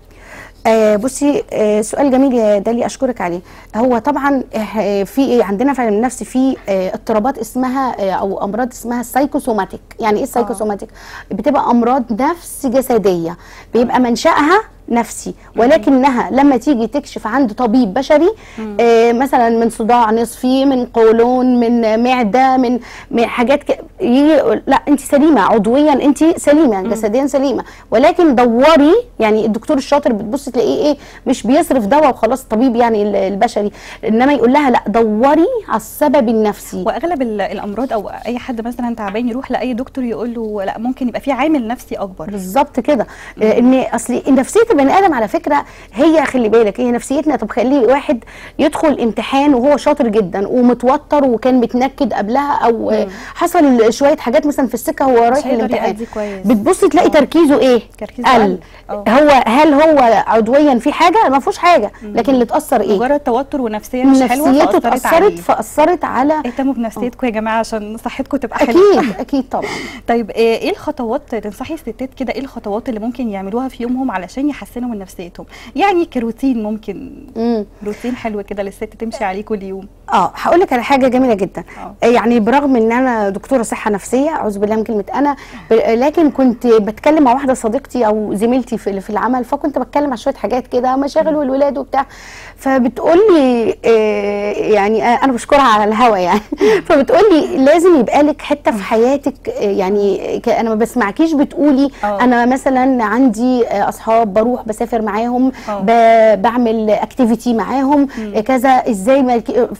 آه بصي آه سؤال جميل يا داليا اشكرك عليه. هو طبعا آه في عندنا في علم النفس في آه اضطرابات اسمها آه او امراض اسمها السايكوسوماتيك. يعني ايه السايكوسوماتيك؟ بتبقى امراض نفس جسديه بيبقى منشأها نفسي، ولكنها لما تيجي تكشف عند طبيب بشري آه مثلا من صداع نصفي، من قولون، من معده، من, من حاجات ك... لا انت سليمه عضويا، انت سليمه جسديا سليمه، ولكن دوري. يعني الدكتور الشاطر بتبص تلاقيه ايه مش بيصرف دواء وخلاص الطبيب يعني البشري، انما يقول لها لا دوري على السبب النفسي. واغلب الامراض او اي حد مثلا تعبان يروح لاي دكتور يقول له لا ممكن يبقى في عامل نفسي اكبر. بالظبط كده. آه ان اصل نفسيه البني ادم على فكره هي خلي بالك هي نفسيتنا. طب خلي واحد يدخل امتحان وهو شاطر جدا ومتوتر وكان متنكد قبلها او مم. حصل شويه حاجات مثلا في السكه هو رايح الامتحان، بتبص تلاقي أوه. تركيزه ايه؟ قل. هو هل هو عضويا في حاجه؟ ما فيهوش حاجه، لكن اللي اتاثر ايه؟ مجرد توتر ونفسيه مش حلوه نفسيته اتاثرت فاثرت على. اهتموا بنفسيتكم يا جماعه عشان صحتكم تبقى حلوه. اكيد اكيد طبعا. طيب ايه الخطوات تنصحي الستات كده، ايه الخطوات اللي ممكن يعملوها في يومهم علشان يحسنوا من نفسيتهم؟ يعني كروتين ممكن مم. روتين حلو كده للست تمشي عليه كل يوم. اه هقول لك على حاجه جميله جدا. أوه. يعني برغم ان انا دكتوره صحه نفسيه اعوذ بالله من كلمه انا، لكن كنت بتكلم مع واحده صديقتي او زميلتي في في العمل، فكنت بتكلم على شويه حاجات كده مشاغل والولاد وبتاع، فبتقول لي آه يعني انا بشكرها على الهوا يعني فبتقول لي لازم يبقى لك حته في حياتك، يعني انا ما بسمعكيش بتقولي أوه. انا مثلا عندي اصحاب بروح بسافر معاهم بعمل اكتيفيتي معاهم مم. كذا ازاي ما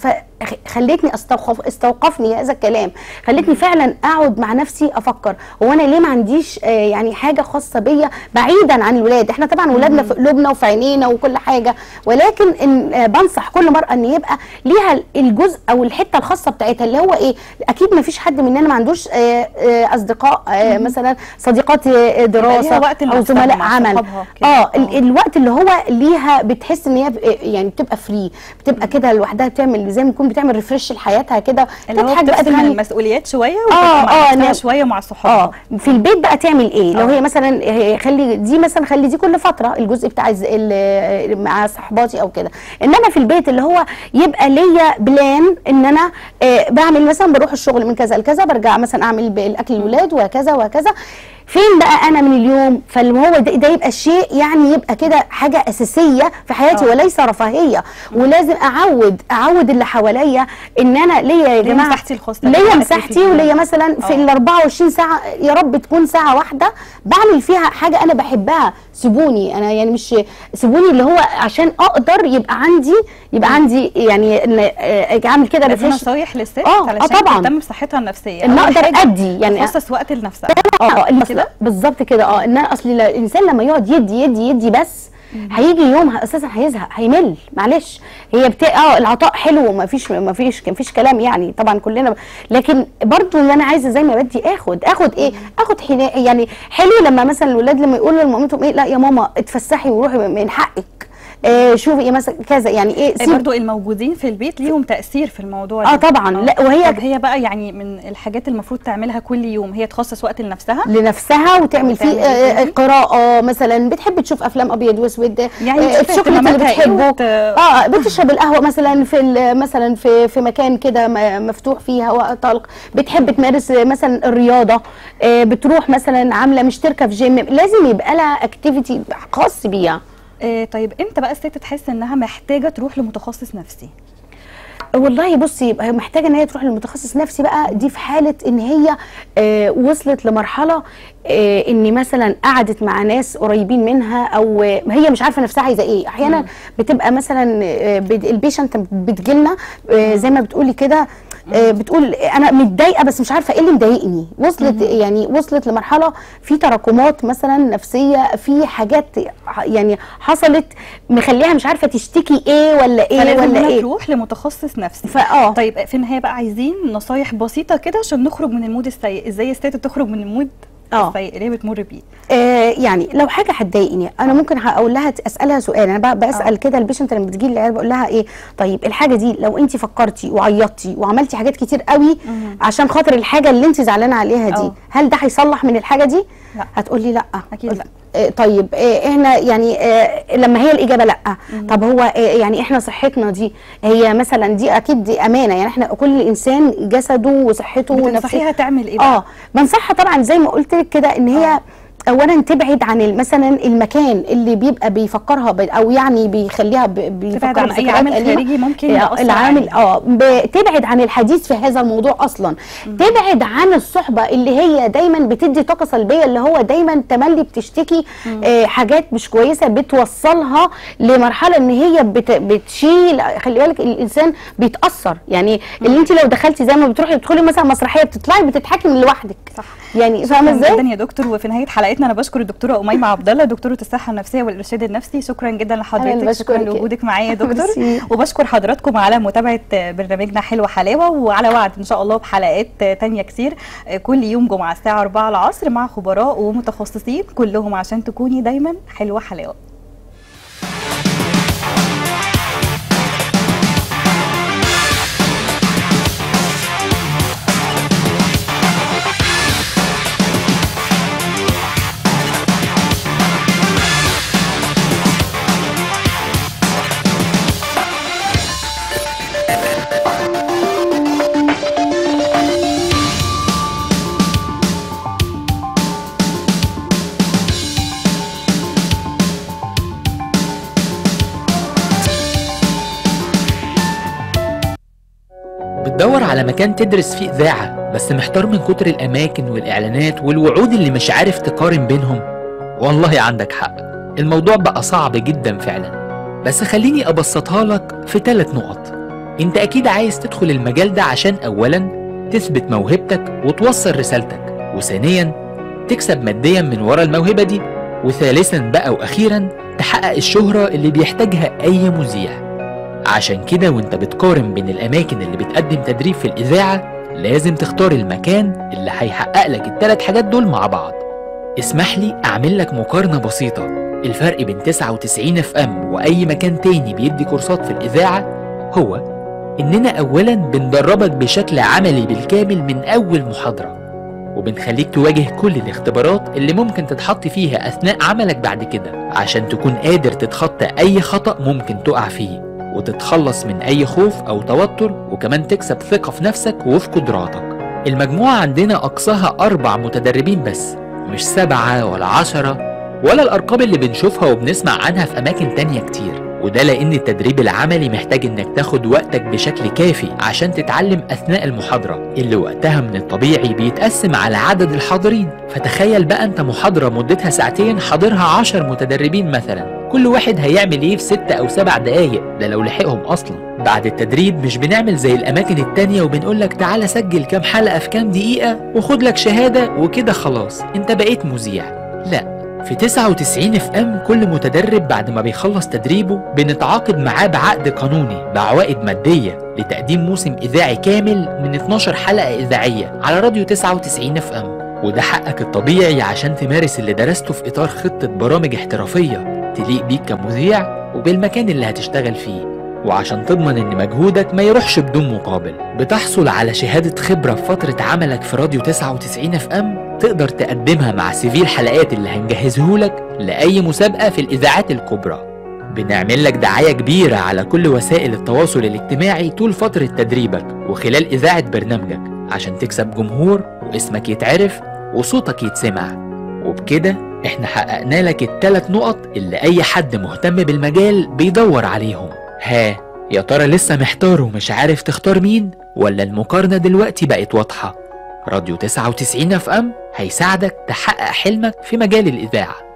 خلتني استوقف استوقفني هذا الكلام، خلتني فعلا اقعد مع نفسي افكر هو انا ليه ما عنديش آه يعني حاجه خاصه بيا بعيدا عن الولاد. احنا طبعا ولادنا في قلوبنا وفي عينينا وكل حاجه، ولكن إن آه بنصح كل مرأة ان يبقى ليها الجزء او الحته الخاصه بتاعتها اللي هو ايه. اكيد ما فيش حد مننا ما عندوش آه آه اصدقاء آه مثلا صديقات آه دراسه او زملاء عمل. اه الوقت اللي هو ليها بتحس ان هي يعني بتبقى فري، بتبقى كده لوحدها، بتعمل زي ما تكون بتعمل ريفرش لحياتها كده، تضحك بقى من المسؤوليات شويه اه اه شويه مع صحابها. اه في البيت بقى تعمل ايه؟ لو هي مثلا خلي دي مثلا خلي دي كل فتره الجزء بتاع مع صحباتي او كده، انما في البيت اللي هو يبقى ليا بلان ان انا آه بعمل مثلا بروح الشغل من كذا لكذا، برجع مثلا اعمل الاكل للولاد وهكذا وهكذا. فين بقى انا من اليوم؟ فاللي هو ده, ده يبقى شيء يعني يبقى كده حاجه اساسيه في حياتي أوه. وليس رفاهيه. ولازم اعود اعود اللي حواليا ان انا ليا يا جماعه مساحتي الخاصه، ليا مساحتي وليا مثلا في ال أربعة وعشرين ساعه يا رب تكون ساعه واحده بعمل فيها حاجه انا بحبها. سيبوني انا يعني مش سيبوني اللي هو عشان اقدر يبقى عندي يبقى م. عندي يعني ان اعمل كده ريفرش. نصايح للست اه علشان طبعا تهتم بصحتها النفسيه ان اقدر ادي يعني اخصص وقت لنفسها. اه بالظبط كده. اه ان اصل الانسان لما يقعد يدي يدي يدي بس هيجي يوم اساسا هيزهق هيمل. معلش هي بت... اه العطاء حلو وما فيش ما فيش ما فيش كلام يعني طبعا كلنا، لكن برضو اللي انا عايزه زي ما بدي اخد اخد ايه اخد حنا يعني حلو لما مثلا الولاد لما يقولوا لمامتهم ايه لا يا ماما اتفسحي وروحي من حقك آه شوفي ايه مثلا كذا يعني ايه سيب... برضو الموجودين في البيت ليهم تاثير في الموضوع ده. اه طبعا. لا وهي طب هي بقى يعني من الحاجات المفروض تعملها كل يوم هي تخصص وقت لنفسها لنفسها وتعمل فيه آه قراءه مثلا، بتحب تشوف افلام ابيض واسود يعني آه الشغل اللي بتحبه وت... اه بتشرب القهوه مثلا في مثلا في في مكان كده مفتوح فيه هواء طلق، بتحب تمارس مثلا الرياضه آه بتروح مثلا عامله مشتركه في جيم، لازم يبقى لها اكتيفيتي خاص بيها. آه طيب امتى بقى الست تحس انها محتاجه تروح لمتخصص نفسي؟ والله بصي محتاجه ان هي تروح للمتخصص نفسي بقى دي في حاله ان هي آه وصلت لمرحله آه ان مثلا قعدت مع ناس قريبين منها او آه هي مش عارفه نفسها عايزه ايه. احيانا مم. بتبقى مثلا آه البيشنت بتجيلنا آه زي ما بتقولي كده آه بتقول انا متضايقه بس مش عارفه ايه اللي مضايقني. وصلت مم. يعني وصلت لمرحله في تراكمات مثلا نفسيه، في حاجات يعني حصلت مخليها مش عارفه تشتكي ايه ولا ايه ولا ايه. تروح لمتخصص نفسي. فاه طيب في النهايه بقى عايزين نصايح بسيطه كده عشان نخرج من المود السيء. ازاي الست تخرج من المود اه السيء اللي هي بتمر بيه؟ آه يعني لو حاجه هتضايقني انا آه. ممكن هقول لها اسالها سؤال. انا بسال آه. كده البيشنت لما بتجي لي بقول لها ايه طيب الحاجه دي لو انت فكرتي وعيطتي وعملتي حاجات كتير قوي مم. عشان خاطر الحاجه اللي انت زعلانه عليها دي أوه. هل ده هيصلح من الحاجه دي؟ لا. هتقولي لا اكيد لا. آه طيب آه احنا يعني آه لما هي الاجابه لا مم. طب هو آه يعني احنا صحتنا دي هي مثلا دي اكيد دي امانه يعني احنا كل انسان جسده وصحته ونفسه. بتنصحيها تعمل ايه بقى؟ اه بنصحها طبعا زي ما قلت لك كده ان هي آه. اولا تبعد عن مثلا المكان اللي بيبقى بيفكرها او يعني بيخليها بيفكر عن اي عامل خارجي ممكن يأثر العامل اه تبعد عن الحديث في هذا الموضوع اصلا. مم. تبعد عن الصحبه اللي هي دايما بتدي طاقه سلبيه، اللي هو دايما تملي بتشتكي آه حاجات مش كويسه بتوصلها لمرحله ان هي بت بتشيل. خلي بالك الانسان بيتاثر يعني. مم. اللي انت لو دخلتي زي ما بتروحي تدخلي مثلا مسرحيه بتطلعي بتضحكي من لوحدك. صح يعني فاهمه ازاي؟ جدا يا دكتور. وفي نهايه حلقتنا انا بشكر الدكتوره اميمه عبد الله دكتوره الصحه النفسيه والارشاد النفسي. شكرا جدا لحضرتك، شكرا لوجودك معايا يا دكتور. وبشكر حضراتكم على متابعه برنامجنا حلوه حلاوه، وعلى وعد ان شاء الله بحلقات تانية كتير كل يوم جمعه الساعه أربعة العصر مع خبراء ومتخصصين كلهم عشان تكوني دايما حلوه حلاوه. بتدور على مكان تدرس فيه إذاعة بس محتار من كتر الأماكن والإعلانات والوعود اللي مش عارف تقارن بينهم؟ والله عندك حق، الموضوع بقى صعب جدا فعلا. بس خليني أبسطها لك في ثلاث نقط. انت اكيد عايز تدخل المجال ده عشان اولا تثبت موهبتك وتوصل رسالتك، وثانيا تكسب ماديا من ورا الموهبة دي، وثالثا بقى واخيرا تحقق الشهرة اللي بيحتاجها اي مذيع. عشان كده وانت بتقارن بين الاماكن اللي بتقدم تدريب في الاذاعة لازم تختار المكان اللي هيحقق لك الثلاث حاجات دول مع بعض. اسمح لي اعمل لك مقارنة بسيطة. الفرق بين تسعة وتسعين اف ام واي مكان تاني بيدي كورسات في الاذاعة هو اننا اولا بندربك بشكل عملي بالكامل من اول محاضرة، وبنخليك تواجه كل الاختبارات اللي ممكن تتحط فيها اثناء عملك بعد كده عشان تكون قادر تتخطى اي خطأ ممكن تقع فيه وتتخلص من اي خوف او توتر، وكمان تكسب ثقة في نفسك وفي قدراتك. المجموعة عندنا اقصاها اربع متدربين بس، مش سبعة ولا عشرة ولا الارقام اللي بنشوفها وبنسمع عنها في اماكن تانية كتير، وده لان التدريب العملي محتاج انك تاخد وقتك بشكل كافي عشان تتعلم اثناء المحاضرة اللي وقتها من الطبيعي بيتقسم على عدد الحاضرين. فتخيل بقى انت محاضرة مدتها ساعتين حاضرها عشر متدربين مثلا، كل واحد هيعمل ايه في ستة او سبع دقايق، ده لو لحقهم اصلا. بعد التدريب مش بنعمل زي الاماكن التانية وبنقولك تعالى سجل كام حلقة في كام دقيقة وخد لك شهادة وكده خلاص انت بقيت مذيع. لا، في تسعة وتسعين اف ام كل متدرب بعد ما بيخلص تدريبه بنتعاقد معاه بعقد قانوني بعوائد مادية لتقديم موسم إذاعي كامل من اتناشر حلقة إذاعية على راديو تسعة وتسعين اف ام، وده حقك الطبيعي عشان تمارس اللي درسته في إطار خطة برامج احترافية تليق بيك كمذيع وبالمكان اللي هتشتغل فيه، وعشان تضمن ان مجهودك ما يروحش بدون مقابل. بتحصل على شهادة خبرة في فترة عملك في راديو تسعة وتسعين اف ام تقدر تقدمها مع سي في الحلقات اللي هنجهزهولك لأي مسابقة في الإذاعات الكبرى. بنعمل لك دعاية كبيرة على كل وسائل التواصل الاجتماعي طول فترة تدريبك وخلال إذاعة برنامجك عشان تكسب جمهور واسمك يتعرف وصوتك يتسمع. وبكده احنا حققنا لك الثلاث نقط اللي أي حد مهتم بالمجال بيدور عليهم. ها يا ترى لسه محتار ومش عارف تختار مين، ولا المقارنة دلوقتي بقت واضحة؟ راديو تسعة وتسعين اف ام هيساعدك تحقق حلمك في مجال الإذاعة.